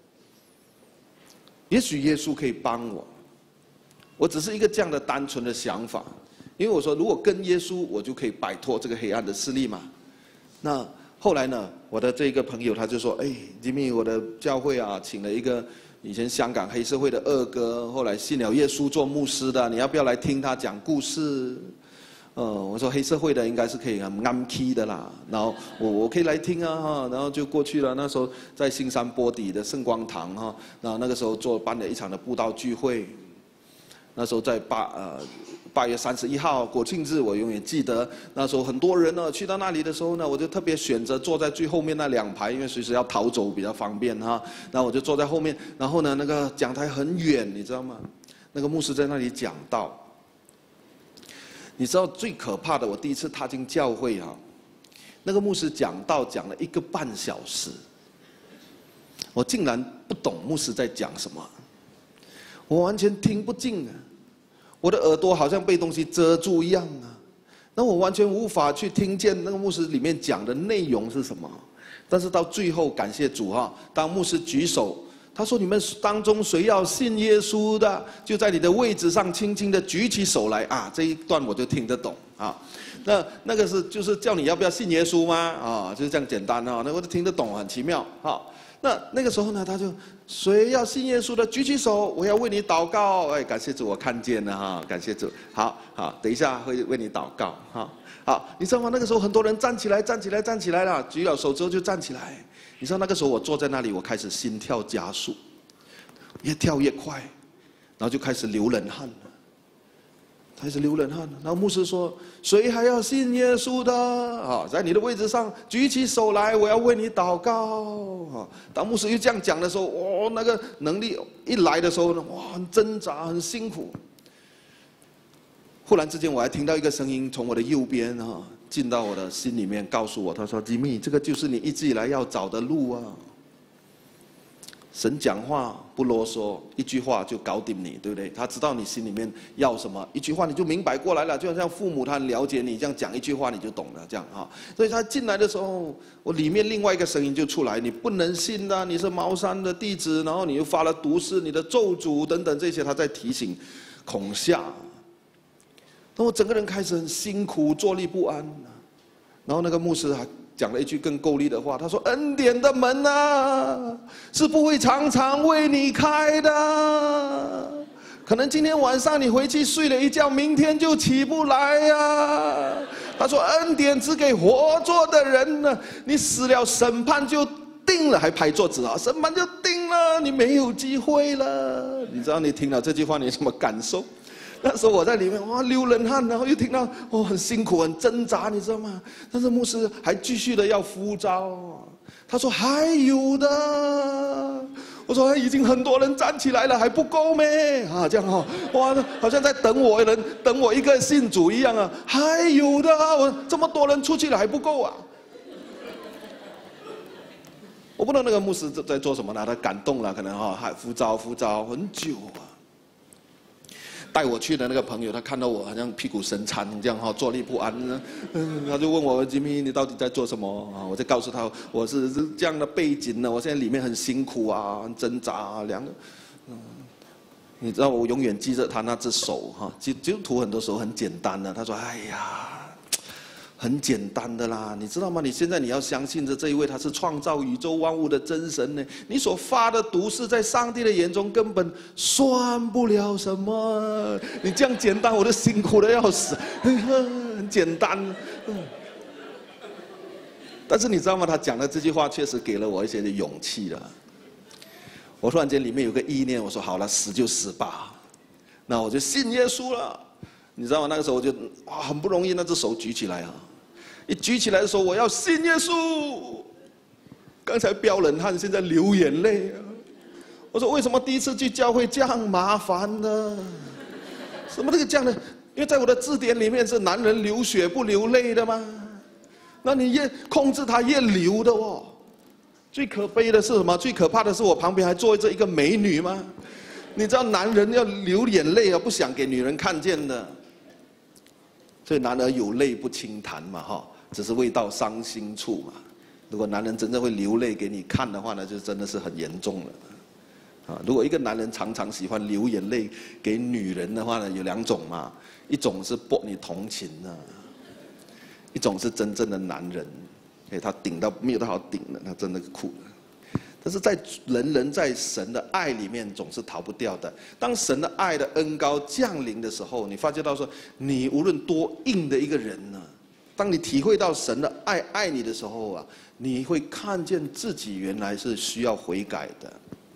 也许耶稣可以帮我。我只是一个这样的单纯的想法，因为我说，如果跟耶稣，我就可以摆脱这个黑暗的势力嘛。那后来呢，我的这个朋友他就说，哎，吉米，我的教会啊，请了一个。以前香港黑社会的二哥，后来信了耶稣做牧师的，你要不要来听他讲故事？呃，我说黑社会的应该是可以很安 key 的啦，然后我我可以来听啊哈，然后就过去了。那时候在新山坡底的圣光堂哈，然后那个时候做办了一场的布道聚会， 那时候在八呃八月三十一号国庆日，我永远记得。那时候很多人呢，去到那里的时候呢，我就特别选择坐在最后面那两排，因为随时要逃走比较方便哈。那我就坐在后面，然后呢，那个讲台很远，你知道吗？那个牧师在那里讲道。你知道最可怕的，我第一次踏进教会哈，那个牧师讲道讲了一个半小时，我竟然不懂牧师在讲什么，我完全听不进啊。我的耳朵好像被东西遮住一样啊，那我完全无法去听见那个牧师里面讲的内容是什么。但是到最后，感谢主哈，当牧师举手，他说：“你们当中谁要信耶稣的，就在你的位置上轻轻的举起手来啊！”这一段我就听得懂啊。那那个是就是叫你要不要信耶稣吗？啊，就是这样简单啊。那我就听得懂，很奇妙啊。那那个时候呢，他就谁要信耶稣的举起手，我要为你祷告。哎，感谢主，我看见了哈，感谢主。好好，等一下会为你祷告哈。好，你知道吗？那个时候很多人站起来，站起来，站起来了，举了手之后就站起来。你知道那个时候我坐在那里，我开始心跳加速，越跳越快，然后就开始流冷汗了。开始流冷汗了，然后牧师说：“谁还要信耶稣的啊？在你的位置上举起手来，我要为你祷告。”啊，当牧师又这样讲的时候，哇，那个能力一来的时候呢，哇，很挣扎，很辛苦。忽然之间，我还听到一个声音从我的右边啊进到我的心里面，告诉我，他说：“吉米，这个就是你一直以来要找的路啊。”神讲话不啰嗦，一句话就搞定你，对不对？他知道你心里面要什么，一句话你就明白过来了。就好像父母他很了解你，这样讲一句话你就懂了，这样啊。所以他进来的时候，我里面另外一个声音就出来：你不能信的，你是茅山的弟子，然后你又发了毒誓，你的咒诅等等这些，他在提醒、恐吓。那我整个人开始很辛苦，坐立不安。然后那个牧师还讲了一句更够力的话，他说：“恩典的门啊，是不会常常为你开的。可能今天晚上你回去睡了一觉，明天就起不来呀。”他说：“恩典只给活着的人呢，你死了审判就定了，还拍桌子啊，审判就定了，你没有机会了。”你知道你听了这句话你有什么感受？那时候我在里面哇流冷汗，然后又听到哦很辛苦很挣扎，你知道吗？但是牧师还继续的要呼召，他说还有的，我说已经很多人站起来了，还不够咩？啊这样哦，哇好像在等我人等我一个信主一样啊，还有的，我这么多人出去了还不够啊！我不知道那个牧师在做什么呢？他感动了，可能哈还呼召呼召很久啊。带我去的那个朋友，他看到我好像屁股神残这样哈，坐立不安，嗯，他就问我：“吉米，你到底在做什么？”啊，我就告诉他，我是这样的背景呢，我现在里面很辛苦啊，很挣扎啊，两个，嗯，你知道我永远记着他那只手哈，基督徒很多时候很简单的，他说：“哎呀。”很简单的啦，你知道吗？你现在你要相信着这一位，他是创造宇宙万物的真神呢。你所发的毒誓，在上帝的眼中根本算不了什么。你这样简单，我都辛苦的要死，很简单。但是你知道吗？他讲的这句话确实给了我一些的勇气了。我突然间里面有个意念，我说好了，死就死吧，那我就信耶稣了。你知道吗？那个时候我就哇，很不容易，那只手举起来啊。一举起来的时候，我要信耶稣。刚才飙冷汗，现在流眼泪啊！我说为什么第一次去教会这样麻烦呢？什么这个这样的？因为在我的字典里面是男人流血不流泪的吗？那你越控制他越流的哦。最可悲的是什么？最可怕的是我旁边还坐着一个美女吗？你知道男人要流眼泪啊，不想给女人看见的。所以男儿有泪不轻弹嘛，哈，只是未到伤心处嘛。如果男人真正会流泪给你看的话呢，就真的是很严重了。啊，如果一个男人常常喜欢流眼泪给女人的话呢，有两种嘛，一种是博你同情啊，一种是真正的男人，哎，他顶到没有他好顶了，他真的哭了。但是在人人在神的爱里面总是逃不掉的。当神的爱的恩膏降临的时候，你发觉到说，你无论多硬的一个人呢，当你体会到神的爱爱你的时候啊，你会看见自己原来是需要悔改的。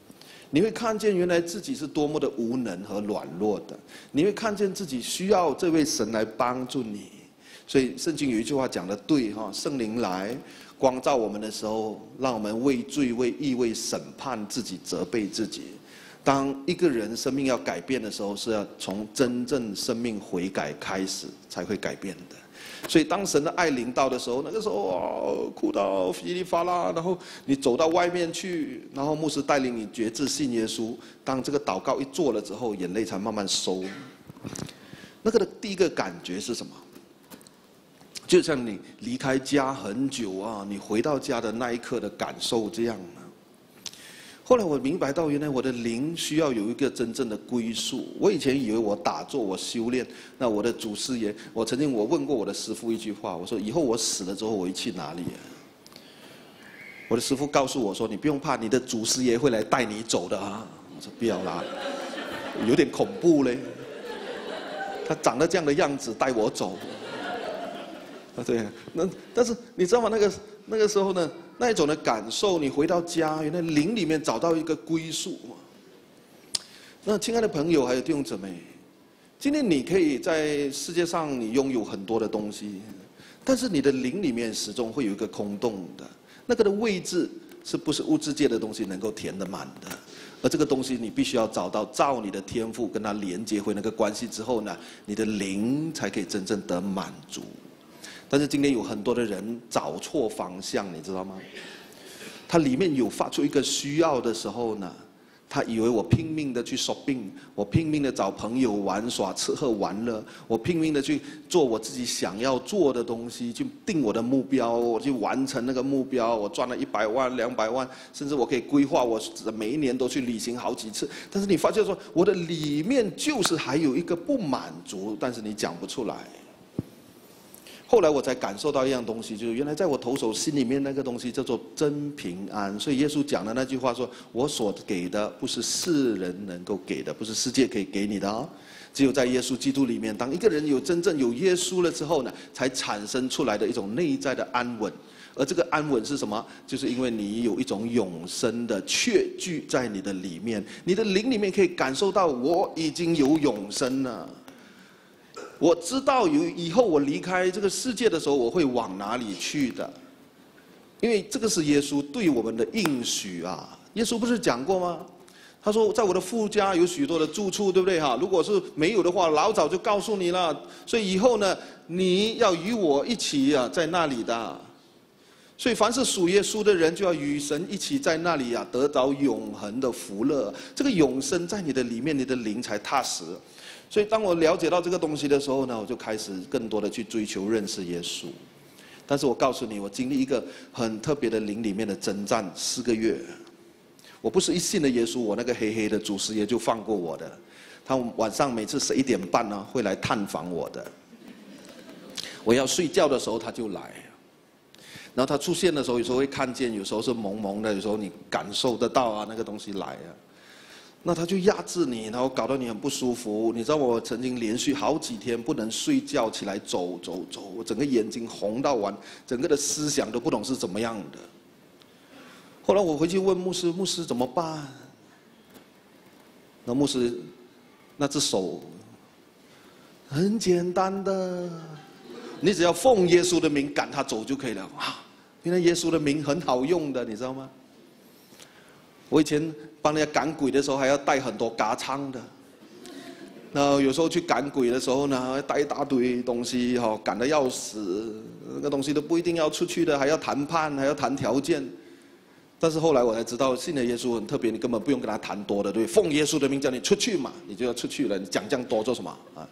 你会看见原来自己是多么的无能和软弱的，你会看见自己需要这位神来帮助你。所以圣经有一句话讲得对哈，圣灵来光照我们的时候，让我们为罪、为义、为审判自己、责备自己。当一个人生命要改变的时候，是要从真正生命悔改开始才会改变的。所以当神的爱临到的时候，那个时候哦，哭到噼里啪啦，然后你走到外面去，然后牧师带领你决志信耶稣。当这个祷告一做了之后，眼泪才慢慢收。那个的第一个感觉是什么？就像你离开家很久啊，你回到家的那一刻的感受这样。后来我明白到，原来我的灵需要有一个真正的归宿。我以前以为我打坐，我修炼，那我的祖师爷，我曾经我问过我的师父一句话，我说以后我死了之后我会去哪里啊？我的师父告诉我说，你不用怕，你的祖师爷会来带你走的啊。我说不要啦，有点恐怖嘞。他长得这样的样子带我走，啊对，那但是你知道吗？那个那个时候呢？那一种的感受，你回到家，原来灵里面找到一个归宿。那亲爱的朋友，还有弟兄姊妹，今天你可以在世界上你拥有很多的东西，但是你的灵里面始终会有一个空洞的，那个的位置是不是物质界的东西能够填得满的？而这个东西你必须要找到，照你的天赋跟它连接回那个关系之后呢，你的灵才可以真正得满足。但是今天有很多的人找错方向，你知道吗？他里面有发出一个需要的时候呢，他以为我拼命的去 shopping， 我拼命的找朋友玩耍、吃喝玩乐，我拼命的去做我自己想要做的东西，去定我的目标，我去完成那个目标。我赚了一百万、两百万，甚至我可以规划我每一年都去旅行好几次。但是你发现说，我的里面就是还有一个不满足，但是你讲不出来。后来我才感受到一样东西，就是原来在我投手心里面那个东西叫做真平安。所以耶稣讲的那句话说：“我所给的不是世人能够给的，不是世界可以给你的哦。只有在耶稣基督里面，当一个人有真正有耶稣了之后呢，才产生出来的一种内在的安稳。而这个安稳是什么？就是因为你有一种永生的确据在你的里面，你的灵里面可以感受到我已经有永生了。”我知道有以后我离开这个世界的时候，我会往哪里去的，因为这个是耶稣对我们的应许啊。耶稣不是讲过吗？他说：“在我的父家有许多的住处，对不对哈？如果是没有的话，老早就告诉你了。所以以后呢，你要与我一起啊，在那里的。所以凡是属耶稣的人，就要与神一起在那里啊，得着永恒的福乐。这个永生在你的里面，你的灵才踏实。”所以当我了解到这个东西的时候呢，我就开始更多的去追求认识耶稣。但是我告诉你，我经历一个很特别的灵里面的征战四个月。我不是一信了耶稣，我那个黑黑的祖师爷就放过我的。他晚上每次十一点半呢会来探访我的。我要睡觉的时候他就来，然后他出现的时候，有时候会看见，有时候是蒙蒙的，有时候你感受得到啊，那个东西来啊。那他就压制你，然后搞得你很不舒服。你知道我曾经连续好几天不能睡觉，起来走走走，我整个眼睛红到完，整个的思想都不懂是怎么样的。后来我回去问牧师，牧师怎么办？那牧师，那只手很简单的，你只要奉耶稣的名赶他走就可以了。啊，原来耶稣的名很好用的，你知道吗？我以前帮人家赶鬼的时候，还要带很多嘎仓的。那有时候去赶鬼的时候呢，带一大堆东西哈，赶得要死，那个东西都不一定要出去的，还要谈判，还要谈条件。但是后来我才知道，信了耶稣很特别，你根本不用跟他谈多的，对，奉耶稣的名叫你出去嘛，你就要出去了，你讲这样多做什么啊？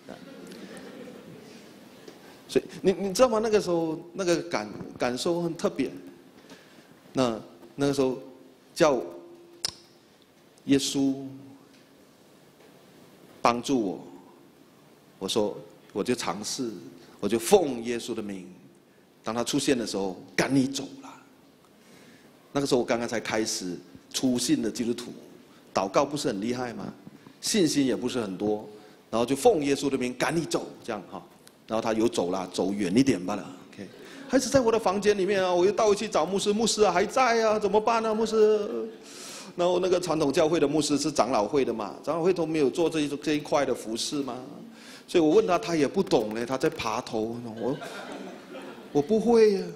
所以你你知道吗？那个时候那个感感受很特别。那那个时候叫耶稣帮助我，我说我就尝试，我就奉耶稣的名，当他出现的时候，赶你走了。那个时候我刚刚才开始初信的基督徒，祷告不是很厉害吗？信心也不是很多，然后就奉耶稣的名赶你走，这样哈，然后他有走了，走远一点罢了。OK， 还是在我的房间里面啊，我又到去找牧师，牧师啊还在啊，怎么办呢？牧师， 然后那个传统教会的牧师是长老会的嘛，长老会都没有做这一这一块的服饰嘛，所以我问他，他也不懂嘞，他在爬头，我我不会呀、啊。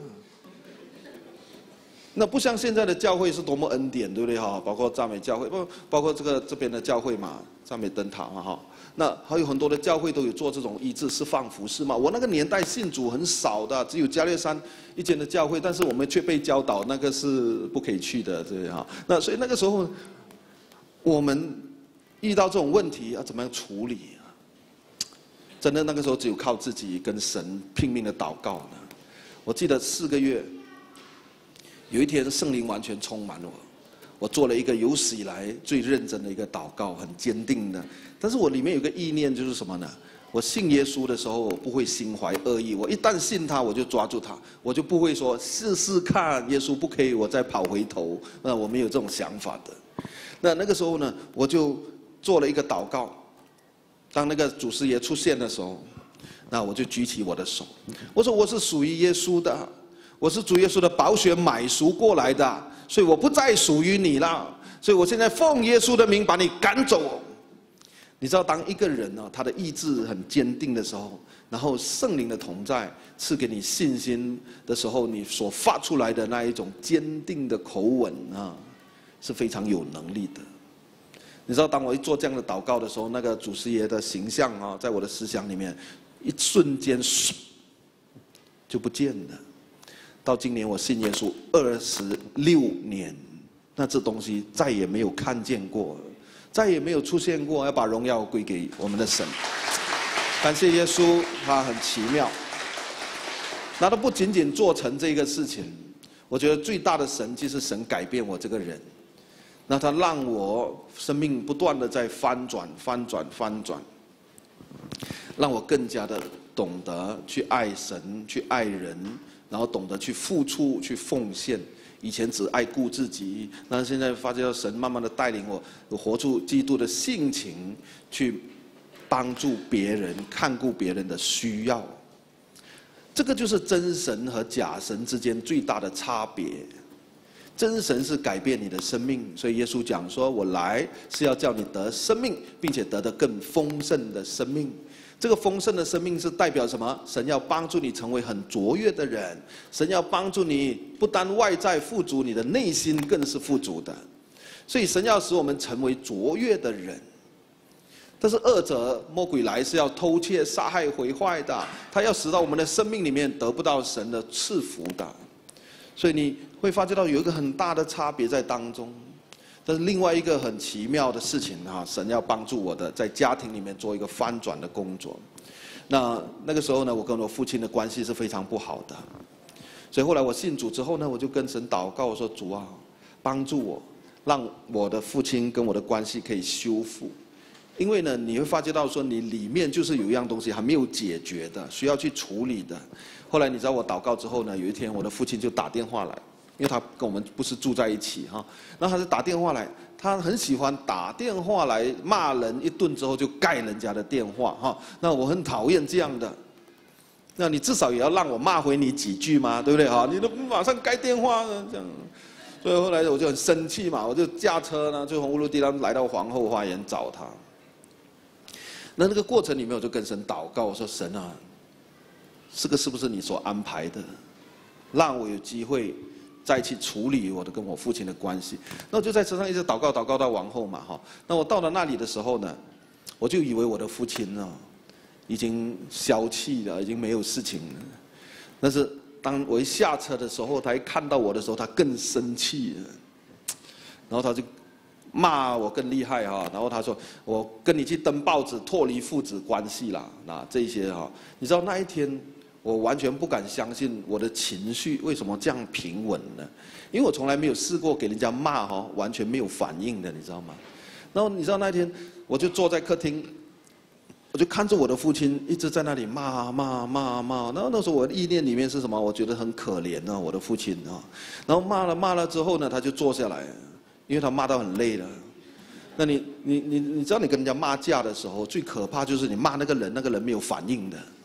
那不像现在的教会是多么恩典，对不对哈？包括赞美教会，包包括这个这边的教会嘛，赞美灯塔嘛哈。那还有很多的教会都有做这种医治释放服饰嘛。我那个年代信主很少的，只有加略山一间的教会，但是我们却被教导那个是不可以去的，对哈。那所以那个时候，我们遇到这种问题要怎么样处理啊？真的那个时候只有靠自己跟神拼命的祷告呢。我记得四个月。有一天，圣灵完全充满我，我做了一个有史以来最认真的一个祷告，很坚定的。但是我里面有个意念，就是什么呢？我信耶稣的时候，我不会心怀恶意。我一旦信他，我就抓住他，我就不会说试试看，耶稣不可以，我再跑回头。那我没有这种想法的。那那个时候呢，我就做了一个祷告。当那个祖师爷出现的时候，那我就举起我的手，我说我是属于耶稣的。我是主耶稣的宝血买赎过来的，所以我不再属于你了。所以我现在奉耶稣的名把你赶走。你知道，当一个人呢、啊，他的意志很坚定的时候，然后圣灵的同在赐给你信心的时候，你所发出来的那一种坚定的口吻啊，是非常有能力的。你知道，当我一做这样的祷告的时候，那个祖师爷的形象啊，在我的思想里面，一瞬间就不见了。到今年我信耶稣二十六年，那这东西再也没有看见过，再也没有出现过。要把荣耀归给我们的神，感谢耶稣，他很奇妙。那他不仅仅做成这个事情，我觉得最大的神迹是神改变我这个人。那他让我生命不断的在翻转、翻转、翻转，让我更加的懂得去爱神、去爱人。然后懂得去付出、去奉献。以前只爱顾自己，但是现在发觉到神慢慢的带领我，活出基督的性情，去帮助别人、看顾别人的需要。这个就是真神和假神之间最大的差别。真神是改变你的生命，所以耶稣讲说：“我来是要叫你得生命，并且得的更丰盛的生命。”这个丰盛的生命是代表什么？神要帮助你成为很卓越的人，神要帮助你不单外在富足，你的内心更是富足的。所以神要使我们成为卓越的人。但是恶者魔鬼来是要偷窃、杀害、毁坏的，他要使到我们的生命里面得不到神的赐福的。所以你会发觉到有一个很大的差别在当中。但是另外一个很奇妙的事情哈，神要帮助我的，在家庭里面做一个翻转的工作。那那个时候呢，我跟我父亲的关系是非常不好的，所以后来我信主之后呢，我就跟神祷告，我说主啊，帮助我，让我的父亲跟我的关系可以修复。因为呢，你会发觉到说，你里面就是有一样东西还没有解决的，需要去处理的。后来你知道我祷告之后呢，有一天我的父亲就打电话来。因为他跟我们不是住在一起哈，然后他就打电话来，他很喜欢打电话来骂人一顿之后就盖人家的电话哈，那我很讨厌这样的，那你至少也要让我骂回你几句嘛，对不对哈？你都马上盖电话这样，所以后来我就很生气嘛，我就驾车呢，就从乌鲁地拉来到皇后花园找他。那那个过程里面，我就跟神祷告，我说神啊，这个是不是你所安排的，让我有机会再去处理我的跟我父亲的关系。那我就在车上一直祷告祷告到王后嘛哈。那我到了那里的时候呢，我就以为我的父亲呢已经消气了，已经没有事情了。但是当我一下车的时候，他一看到我的时候，他更生气了，然后他就骂我更厉害哈。然后他说：“我跟你去登报纸，脱离父子关系啦。”那这些哈，你知道那一天，我完全不敢相信我的情绪为什么这样平稳呢？因为我从来没有试过给人家骂哈，完全没有反应的，你知道吗？然后你知道那天我就坐在客厅，我就看着我的父亲一直在那里骂骂骂骂。然后那时候我的意念里面是什么？我觉得很可怜啊，我的父亲啊。然后骂了骂了之后呢，他就坐下来，因为他骂到很累了。那你你你你知道你跟人家骂架的时候，最可怕就是你骂那个人，那个人没有反应的。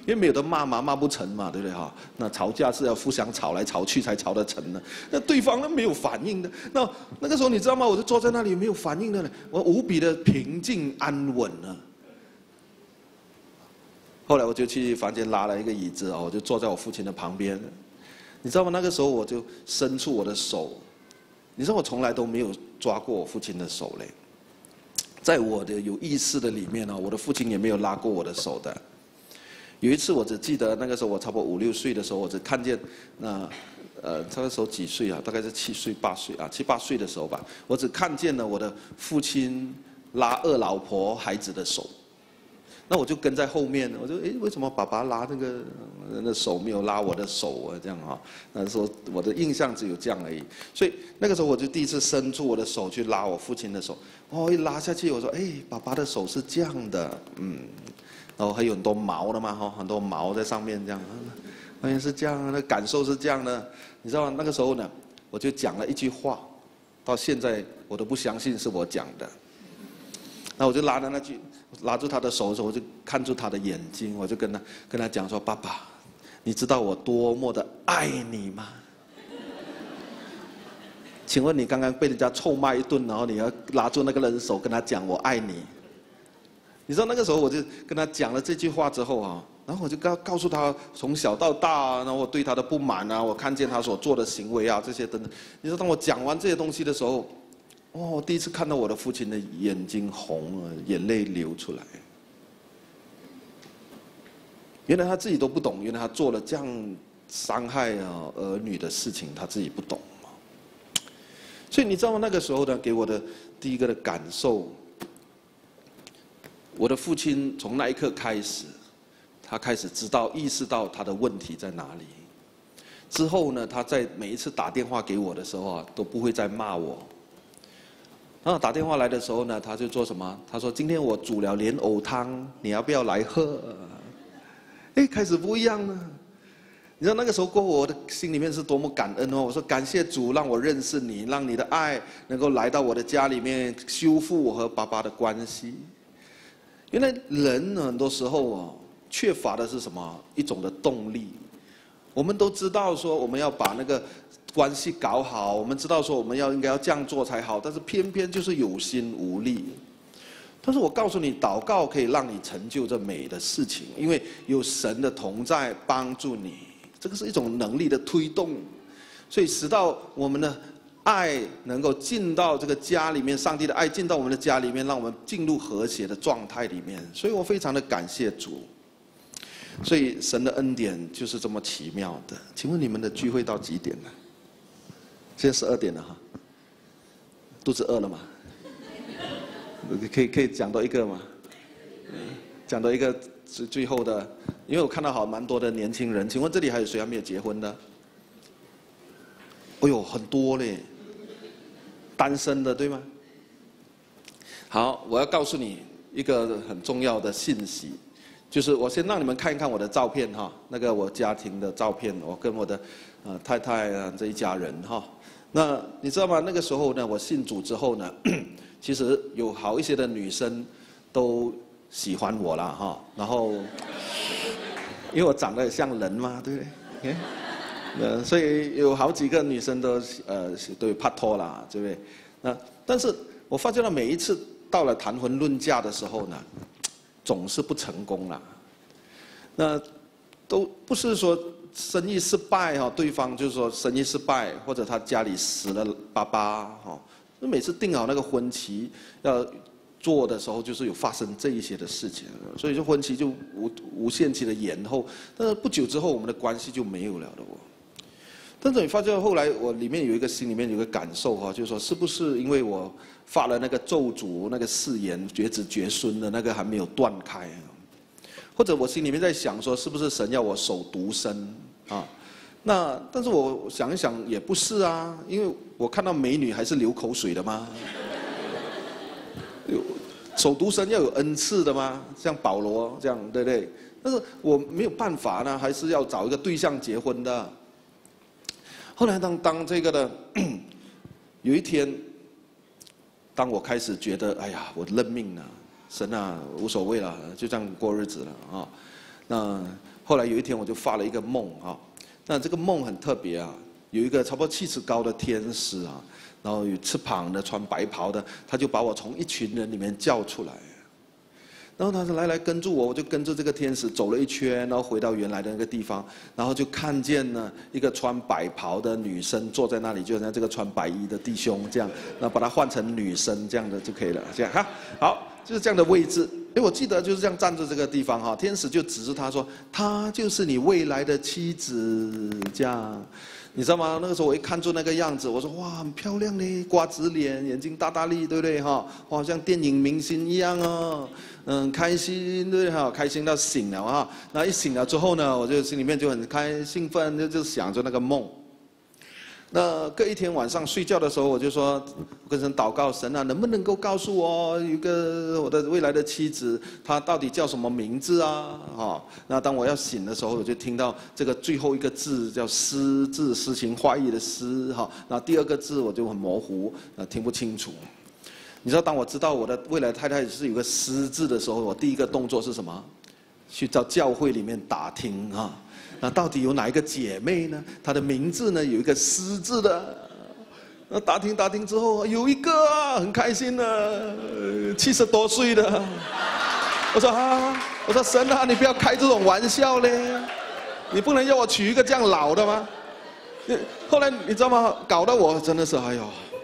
因为没有得骂嘛，骂不成嘛，对不对哈？那吵架是要互相吵来吵去才吵得成的。那对方呢没有反应的，那那个时候你知道吗？我就坐在那里没有反应的呢，我无比的平静安稳啊。后来我就去房间拉了一个椅子啊，我就坐在我父亲的旁边。你知道吗？那个时候我就伸出我的手，你知道我从来都没有抓过我父亲的手嘞。在我的有意识的里面呢，我的父亲也没有拉过我的手的。有一次我只记得那个时候我差不多五六岁的时候，我只看见那呃那个时候几岁啊？大概是七岁八岁啊，七八岁的时候吧。我只看见了我的父亲拉二老婆孩子的手。那我就跟在后面，我就诶，为什么爸爸拉那个那手没有拉我的手啊？这样哈，那时候我的印象只有这样而已。所以那个时候我就第一次伸出我的手去拉我父亲的手，哦，一拉下去，我说，哎，爸爸的手是这样的，嗯，然后还有很多毛的嘛，哈，很多毛在上面这样，发现是这样，那感受是这样的，你知道吗？那个时候呢，我就讲了一句话，到现在我都不相信是我讲的。那我就拉着那句。拉住他的手的时候，我就看住他的眼睛，我就跟他跟他讲说：“爸爸，你知道我多么的爱你吗？请问你刚刚被人家臭骂一顿，然后你要拉住那个人的手跟他讲我爱你？你知道那个时候我就跟他讲了这句话之后啊，然后我就告告诉他从小到大啊，然后我对他的不满啊，我看见他所做的行为啊这些等等。你知道当我讲完这些东西的时候。”哦，我第一次看到我的父亲的眼睛红了，眼泪流出来。原来他自己都不懂，原来他做了这样伤害啊儿女的事情，他自己不懂嘛。所以你知道吗？那个时候呢，给我的第一个的感受，我的父亲从那一刻开始，他开始知道、意识到他的问题在哪里。之后呢，他在每一次打电话给我的时候啊，都不会再骂我。然后打电话来的时候呢，他就做什么？他说：“今天我煮了莲藕汤，你要不要来喝？”哎，开始不一样了。你知道那个时候过后，我的心里面是多么感恩哦！我说感谢主，让我认识你，让你的爱能够来到我的家里面，修复我和爸爸的关系。原来人很多时候哦，缺乏的是什么？一种的动力。我们都知道说，我们要把那个。关系搞好，我们知道说我们要应该要这样做才好，但是偏偏就是有心无力。但是我告诉你，祷告可以让你成就这美的事情，因为有神的同在帮助你，这个是一种能力的推动，所以使到我们的爱能够进到这个家里面，上帝的爱进到我们的家里面，让我们进入和谐的状态里面。所以我非常的感谢主。所以神的恩典就是这么奇妙的。请问你们的聚会到几点了？现在十二点了哈，肚子饿了吗？可以可以讲多一个吗？讲多一个最最后的，因为我看到好蛮多的年轻人，请问这里还有谁还没有结婚的？哎呦，很多嘞，单身的对吗？好，我要告诉你一个很重要的信息，就是我先让你们看一看我的照片哈，那个我家庭的照片，我跟我的呃太太啊这一家人哈。那你知道吗？那个时候呢，我信主之后呢，其实有好一些的女生都喜欢我啦哈。然后，因为我长得像人嘛，对不对？呃，所以有好几个女生都呃都有拍拖啦，对不对？那但是我发觉到每一次到了谈婚论嫁的时候呢，总是不成功啦。那都不是说。生意失败哈，对方就是说生意失败，或者他家里死了爸爸哈，那每次定好那个婚期要做的时候，就是有发生这一些的事情，所以说婚期就无无限期的延后，但是不久之后我们的关系就没有了的哦。但是你发现后来我里面有一个心里面有一个感受哈，就是说是不是因为我发了那个咒诅那个誓言绝子绝孙的那个还没有断开，或者我心里面在想说是不是神要我守独身？啊，那但是我想一想也不是啊，因为我看到美女还是流口水的嘛。有守独身要有恩赐的嘛，像保罗这样，对不对？但是我没有办法呢，还是要找一个对象结婚的。后来当当这个的有一天，当我开始觉得，哎呀，我认命了，神啊，无所谓了，就这样过日子了啊。那后来有一天我就发了一个梦啊，那这个梦很特别啊，有一个差不多七尺高的天使啊，然后有翅膀的，穿白袍的，他就把我从一群人里面叫出来。然后他说：“来来，跟住我。”我就跟着这个天使走了一圈，然后回到原来的那个地方，然后就看见了一个穿白袍的女生坐在那里，就像这个穿白衣的弟兄这样，那把它换成女生这样的就可以了。这样哈，好，就是这样的位置。哎，我记得就是这样站着这个地方哈，天使就指着他说：“她就是你未来的妻子。”这样。你知道吗？那个时候我一看出那个样子，我说哇，很漂亮嘞，瓜子脸，眼睛大大力，对不对哈？哇，像电影明星一样哦，嗯，开心，对哈，开心到醒了哈。那一醒了之后呢，我就心里面就很开兴奋，就就想着那个梦。那隔一天晚上睡觉的时候，我就说跟神祷告，神啊，能不能够告诉我一个我的未来的妻子，她到底叫什么名字啊？哈，那当我要醒的时候，我就听到这个最后一个字叫“诗”字，诗情画意的“诗”哈。那第二个字我就很模糊，呃，听不清楚。你知道，当我知道我的未来太太是有个“诗”字的时候，我第一个动作是什么？去到教会里面打听啊。那到底有哪一个姐妹呢？她的名字呢有一个“诗”字的。那打听打听之后，有一个啊，很开心的，七十多岁的。我说啊，我说神啊，你不要开这种玩笑嘞，你不能要我娶一个这样老的吗？后来你知道吗？搞得我真的是哎呦，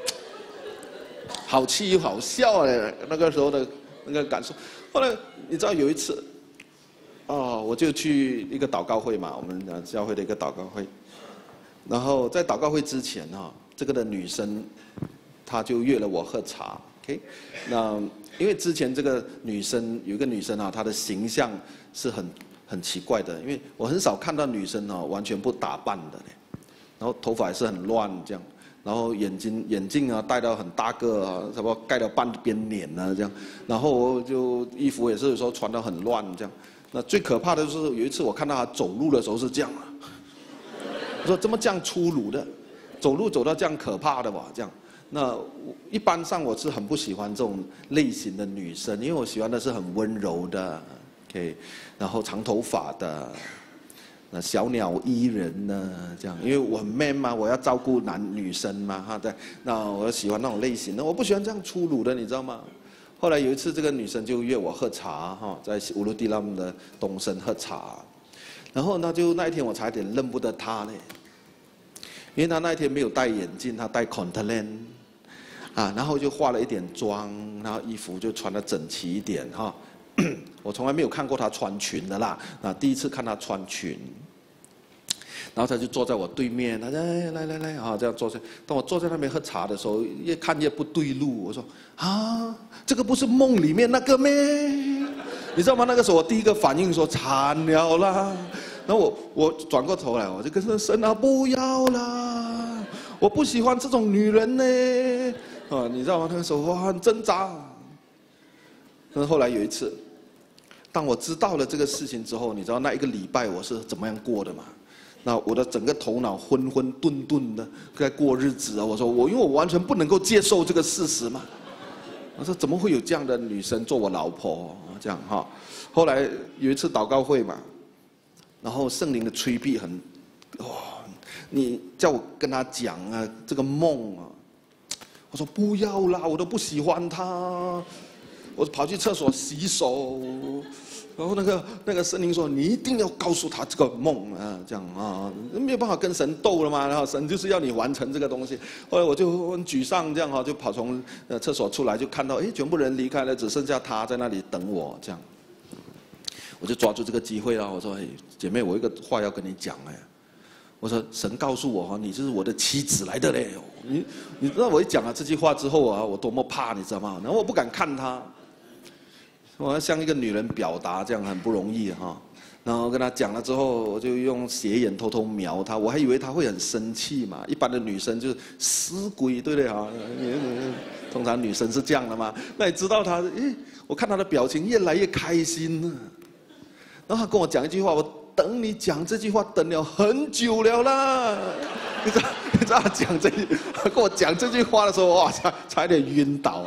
好气又好笑哎，那个时候的那个感受。后来你知道有一次。哦，我就去一个祷告会嘛，我们教会的一个祷告会。然后在祷告会之前哈、哦，这个的女生，她就约了我喝茶。OK， 那因为之前这个女生有一个女生啊，她的形象是很很奇怪的，因为我很少看到女生哦完全不打扮的，然后头发也是很乱这样，然后眼睛眼镜啊戴到很大个啊，差不多盖到半边脸啊这样，然后就衣服也是有时候穿到很乱这样。那最可怕的就是有一次我看到他走路的时候是这样啊，我说怎么这样粗鲁的，走路走到这样可怕的吧？这样，那一般上我是很不喜欢这种类型的女生，因为我喜欢的是很温柔的 ，OK， 然后长头发的，那小鸟依人呢，这样，因为我很 man 嘛，我要照顾男女生嘛，哈，对，那我喜欢那种类型的，我不喜欢这样粗鲁的，你知道吗？后来有一次，这个女生就约我喝茶哈，在乌鲁地拉姆的东升喝茶，然后那就那一天我差点认不得她呢，因为她那一天没有戴眼镜，她戴 contact lens， 啊，然后就化了一点妆，然后衣服就穿得整齐一点哈，我从来没有看过她穿裙的啦，啊，第一次看她穿裙。然后他就坐在我对面，他说：“哎，来来来，啊，这样坐下。”当我坐在那边喝茶的时候，越看越不对路。我说：“啊，这个不是梦里面那个咩？”你知道吗？那个时候我第一个反应说：“惨了啦！”然后我我转过头来，我就跟神神啊，不要啦！我不喜欢这种女人呢。啊，你知道吗？那个时候我很挣扎。但是后来有一次，当我知道了这个事情之后，你知道那一个礼拜我是怎么样过的吗？那我的整个头脑昏昏顿顿的在过日子啊！我说我因为我完全不能够接受这个事实嘛。我说怎么会有这样的女生做我老婆？这样哈。后来有一次祷告会嘛，然后圣灵的催逼很，哇、哦！你叫我跟他讲啊，这个梦啊，我说不要啦，我都不喜欢他。我跑去厕所洗手。然后那个那个圣灵说：“你一定要告诉他这个梦啊，这样啊，没有办法跟神斗了嘛。然后神就是要你完成这个东西。后来我就很沮丧，这样哈，就跑从呃厕所出来，就看到哎，全部人离开了，只剩下他在那里等我，这样。我就抓住这个机会了，我说：哎，姐妹，我有一个话要跟你讲哎。我说神告诉我哈，你就是我的妻子来的嘞。你你知道我一讲了这句话之后啊，我多么怕，你知道吗？然后我不敢看他。”我要向一个女人表达，这样很不容易哈。然后跟她讲了之后，我就用斜眼偷偷瞄她，我还以为她会很生气嘛。一般的女生就是死鬼，对不对哈？通常女生是这样的嘛。那你知道她，诶，我看她的表情越来越开心了。然后她跟我讲一句话，我等你讲这句话等了很久了啦。你知道，你知道她讲这句，跟我讲这句话的时候，哇，差差点晕倒。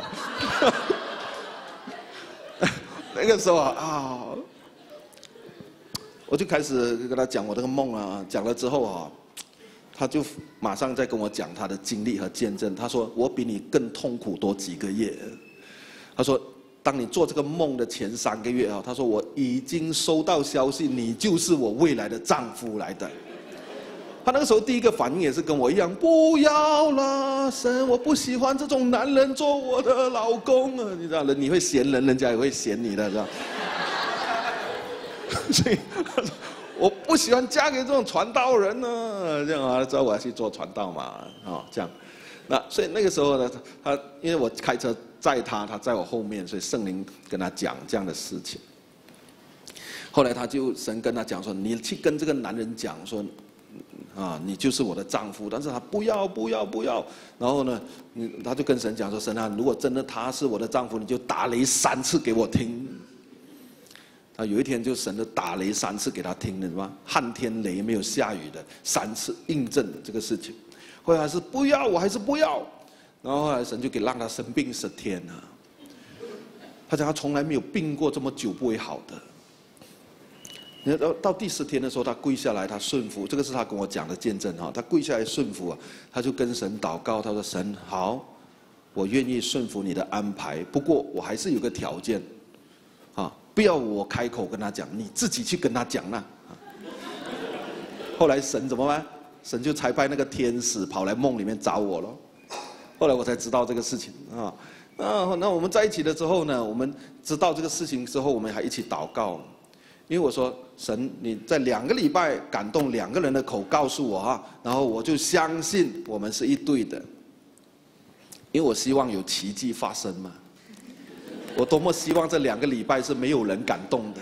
那个时候啊，啊， 我就开始跟他讲我这个梦啊，讲了之后啊，他就马上在跟我讲他的经历和见证。他说我比你更痛苦多几个月。他说，当你做这个梦的前三个月啊，他说我已经收到消息，你就是我未来的丈夫来的。他那个时候第一个反应也是跟我一样，不要啦，神，我不喜欢这种男人做我的老公啊！你知道的，你会嫌人，人家也会嫌你的，知道？所以我不喜欢嫁给这种传道人呢、啊，这样啊，知道我要去做传道嘛，啊、哦，这样。那所以那个时候呢，他因为我开车载他，他在我后面，所以圣灵跟他讲这样的事情。后来他就神跟他讲说，你去跟这个男人讲说。啊，你就是我的丈夫，但是他不要不要不要，然后呢，他就跟神讲说，神啊，如果真的他是我的丈夫，你就打雷三次给我听。啊，有一天就神就打雷三次给他听了，是吧？旱天雷没有下雨的三次印证这个事情。后来还是不要，我还是不要，然后后来神就给让他生病十天啊。他讲他从来没有病过这么久不会好的。到到第十天的时候，他跪下来，他顺服，这个是他跟我讲的见证哈。他跪下来顺服啊，他就跟神祷告，他说：“神好，我愿意顺服你的安排，不过我还是有个条件，啊，不要我开口跟他讲，你自己去跟他讲啦。”后来神怎么办？神就差派那个天使跑来梦里面找我了。后来我才知道这个事情啊。那那我们在一起了之后呢，我们知道这个事情之后，我们还一起祷告。因为我说神，你在两个礼拜感动两个人的口告诉我啊，然后我就相信我们是一对的，因为我希望有奇迹发生嘛。我多么希望这两个礼拜是没有人感动的。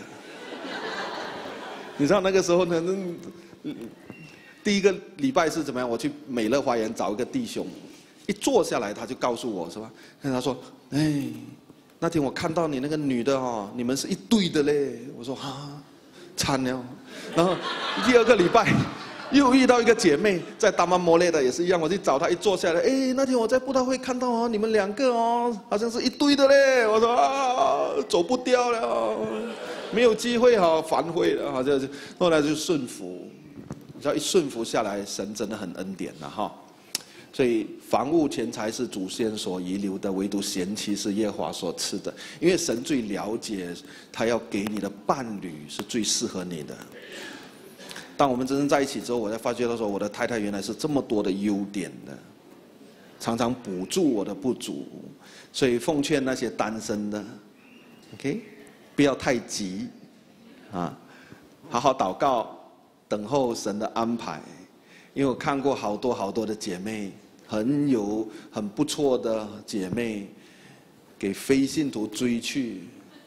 你知道那个时候呢，第一个礼拜是怎么样？我去美乐花园找一个弟兄，一坐下来他就告诉我是吧？跟他说，哎。那天我看到你那个女的哦，你们是一对的嘞。我说哈，惨了。然后第二个礼拜又遇到一个姐妹在达曼摩列的，也是一样。我去找她，一坐下来，哎，那天我在布道会看到哦，你们两个哦，好像是一对的嘞。我说啊，走不掉了，没有机会哈、哦，反悔了，好像是。后来就顺服，只要一顺服下来，神真的很恩典了哈。所以房屋钱财是祖先所遗留的，唯独贤妻是耶和华所赐的。因为神最了解他要给你的伴侣是最适合你的。当我们真正在一起之后，我才发觉到说，我的太太原来是这么多的优点的，常常补助我的不足。所以奉劝那些单身的 ，OK， 不要太急，啊，好好祷告，等候神的安排。因为我看过好多好多的姐妹。很有很不错的姐妹，给非信徒追去，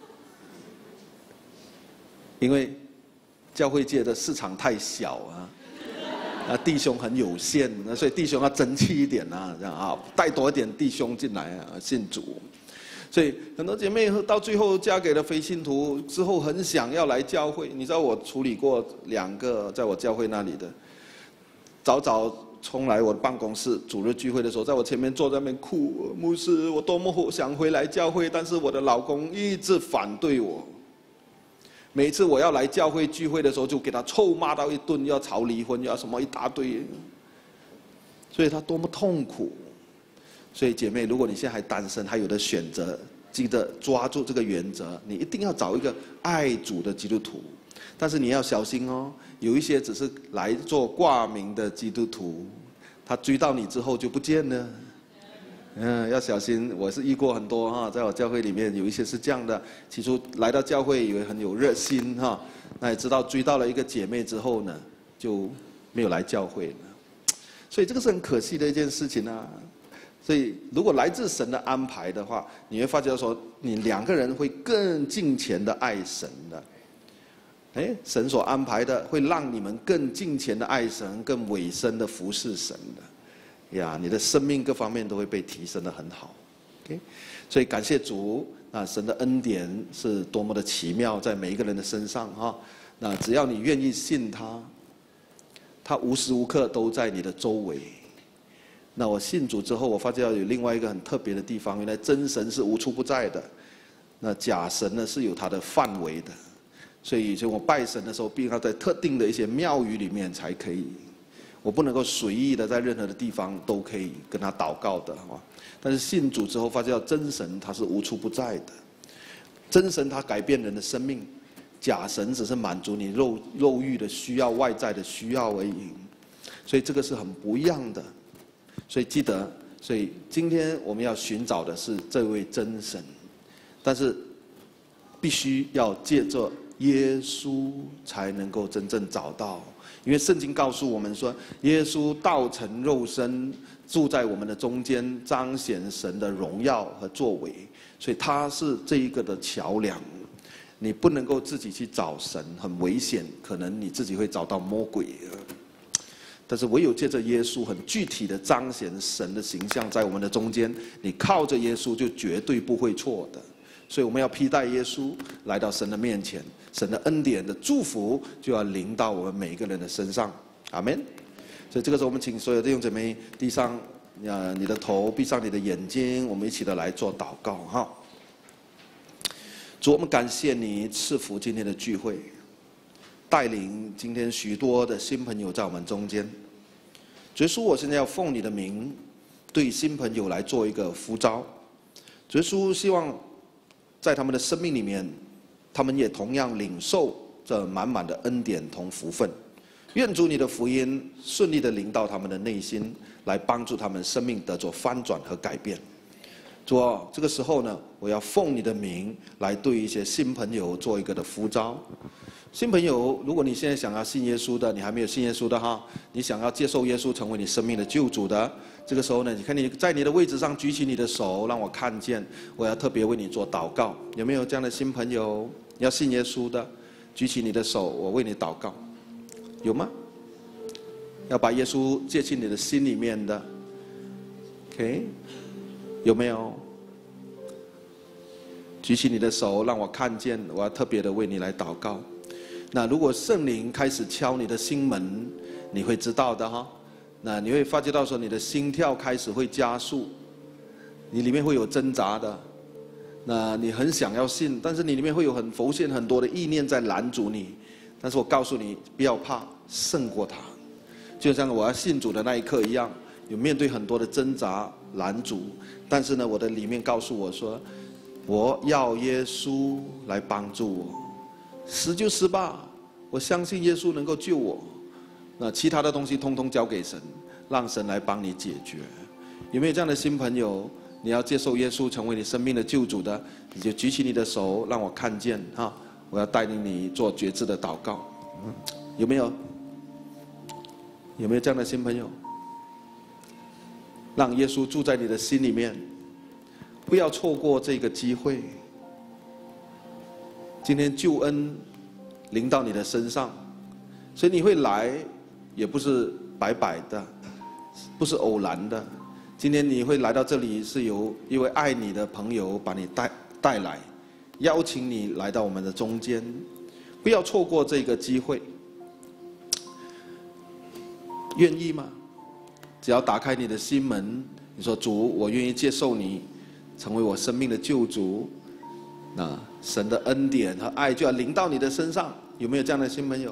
因为教会界的市场太小啊，啊弟兄很有限，那所以弟兄要争气一点啊，这样啊，带多一点弟兄进来啊，信主。所以很多姐妹到最后嫁给了非信徒之后，很想要来教会。你知道我处理过两个在我教会那里的，早早。冲来我的办公室，主日聚会的时候，在我前面坐在那边哭，牧师，我多么想回来教会，但是我的老公一直反对我。每次我要来教会聚会的时候，就给他臭骂到一顿，要吵离婚，要什么一大堆，所以他多么痛苦。所以姐妹，如果你现在还单身，还有的选择，记得抓住这个原则，你一定要找一个爱主的基督徒。但是你要小心哦，有一些只是来做挂名的基督徒，他追到你之后就不见了。嗯，要小心。我是遇过很多哈，在我教会里面有一些是这样的，起初来到教会以为很有热心哈，那也知道追到了一个姐妹之后呢，就没有来教会了。所以这个是很可惜的一件事情啊。所以如果来自神的安排的话，你会发觉说，你两个人会更敬虔的爱神的。哎，神所安排的会让你们更敬虔的爱神，更委身的服侍神的，呀，你的生命各方面都会被提升得很好。OK， 所以感谢主啊，神的恩典是多么的奇妙，在每一个人的身上哈。那只要你愿意信他，他无时无刻都在你的周围。那我信主之后，我发觉有另外一个很特别的地方，原来真神是无处不在的，那假神呢是有他的范围的。 所以以前我拜神的时候，必须要在特定的一些庙宇里面才可以，我不能够随意的在任何的地方都可以跟他祷告的啊。但是信主之后，发现到真神他是无处不在的，真神他改变人的生命，假神只是满足你肉肉欲的需要、外在的需要而已。所以这个是很不一样的。所以记得，所以今天我们要寻找的是这位真神，但是必须要借着耶稣才能够真正找到。因为圣经告诉我们说，耶稣道成肉身，住在我们的中间，彰显神的荣耀和作为，所以他是这一个的桥梁。你不能够自己去找神，很危险，可能你自己会找到魔鬼。但是唯有借着耶稣很具体的彰显神的形象在我们的中间，你靠着耶稣就绝对不会错的。所以我们要披戴耶稣来到神的面前，神的恩典的祝福就要临到我们每一个人的身上。阿们。所以这个时候我们请所有弟兄姐妹低上呃你的头，闭上你的眼睛，我们一起的来做祷告哈。主，我们感谢你赐福今天的聚会，带领今天许多的新朋友在我们中间。主耶稣，我现在要奉你的名对新朋友来做一个呼召。主耶稣，希望在他们的生命里面，他们也同样领受这满满的恩典同福分。愿主你的福音顺利的临到他们的内心，来帮助他们生命得着翻转和改变。主啊，这个时候呢，我要奉你的名来对一些新朋友做一个的呼召。新朋友，如果你现在想要信耶稣的，你还没有信耶稣的哈，你想要接受耶稣成为你生命的救主的，这个时候呢，你看你在你的位置上举起你的手，让我看见，我要特别为你做祷告。有没有这样的新朋友要信耶稣的？举起你的手，我为你祷告。有吗？要把耶稣接进你的心里面的 ，OK？ 有没有？举起你的手，让我看见，我要特别的为你来祷告。那如果圣灵开始敲你的心门，你会知道的哈。那你会发觉到说，你的心跳开始会加速，你里面会有挣扎的。那你很想要信，但是你里面会有很浮现很多的意念在拦阻你。但是我告诉你，不要怕，胜过他。就像我要信主的那一刻一样，有面对很多的挣扎拦阻，但是呢，我的里面告诉我说，我要耶稣来帮助我，死就死吧，我相信耶稣能够救我。那其他的东西通通交给神，让神来帮你解决。有没有这样的新朋友？你要接受耶稣成为你生命的救主的，你就举起你的手，让我看见哈。我要带领你做决志的祷告，有没有？有没有这样的新朋友？让耶稣住在你的心里面，不要错过这个机会。今天救恩临到你的身上，所以你会来，也不是白白的，不是偶然的。今天你会来到这里，是由一位爱你的朋友把你带带来。邀请你来到我们的中间，不要错过这个机会。愿意吗？只要打开你的心门，你说主，我愿意接受你，成为我生命的救主。那神的恩典和爱就要临到你的身上。有没有这样的新朋友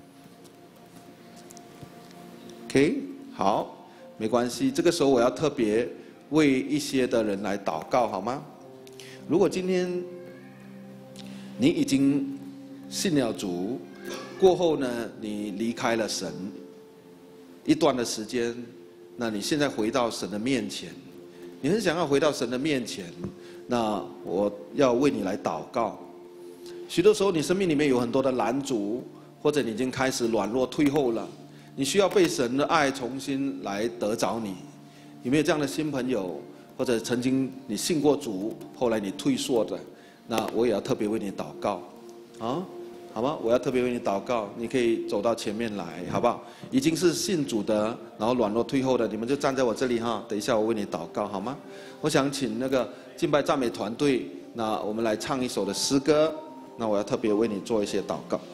？OK， 好，没关系。这个时候我要特别为一些的人来祷告，好吗？如果今天你已经信了主，过后呢，你离开了神一段的时间，那你现在回到神的面前，你很想要回到神的面前，那我要为你来祷告。许多时候你生命里面有很多的拦阻，或者你已经开始软弱退后了，你需要被神的爱重新来得着你。有没有这样的新朋友？或者曾经你信过主，后来你退缩的，那我也要特别为你祷告，啊，好吗？我要特别为你祷告，你可以走到前面来，好不好？已经是信主的，然后软弱退后的，你们就站在我这里哈。等一下我为你祷告，好吗？我想请那个敬拜赞美团队，那我们来唱一首的诗歌，那我要特别为你做一些祷告。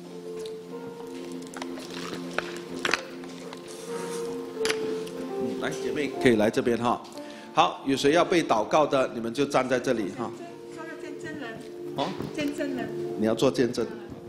嗯，来，姐妹可以来这边哈。好，有谁要被祷告的，你们就站在这里哈。 做个见证人。 哦， 见证人。 你要做见证。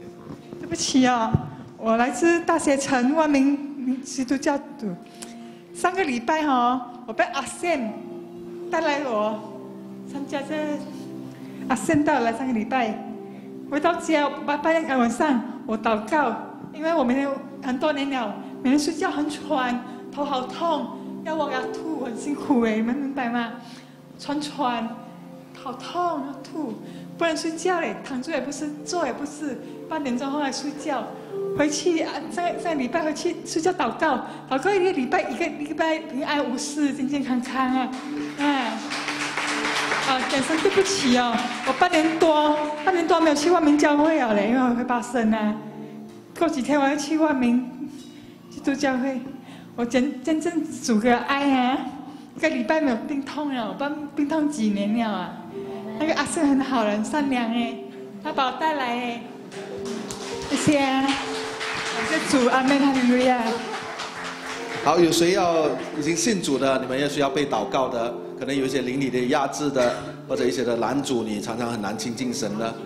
不起哦，我来自大学城万民基督教徒。上个礼拜哈、哦，我被阿宪带来我参加这阿宪到了上个礼拜，回到家八八点晚上我祷告，因为我每天很多年了，每天睡觉很喘，头好痛，要挖要吐，很辛苦哎，你们明白吗？喘喘，好痛要吐，不能睡觉嘞，躺住也不是，坐也不是，八点钟后来睡觉。回去啊，上上礼拜回去睡觉祷告，祷告一个礼拜，一个礼拜平安无事，健健康康啊，啊，啊，讲声对不起哦，我半年多，半年多没有去万民教会了嘞，因为我会发生啊，过几天我要去万民基督教会，我真真正主个爱啊，一个礼拜没有病痛了，我病病痛几年了啊，那个阿生很好人，善良哎，他把我带来哎，谢谢啊。感谢主，阿门，哈利路亚。 好，有谁要已经信主的？你们也需要被祷告的，可能有一些灵里的压制的，或者一些的拦阻你，常常很难亲近神的。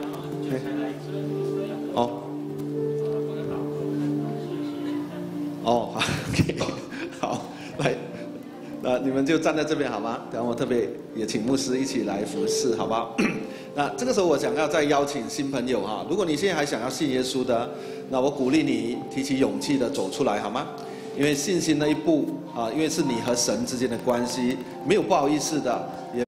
哦，哦，好 ，OK， 好，来，那你们就站在这边好吗？然后我特别也请牧师一起来服侍，好不好？那这个时候我想要再邀请新朋友哈，如果你现在还想要信耶稣的，那我鼓励你提起勇气的走出来，好吗？因为信心那一步啊，因为是你和神之间的关系，没有不好意思的。也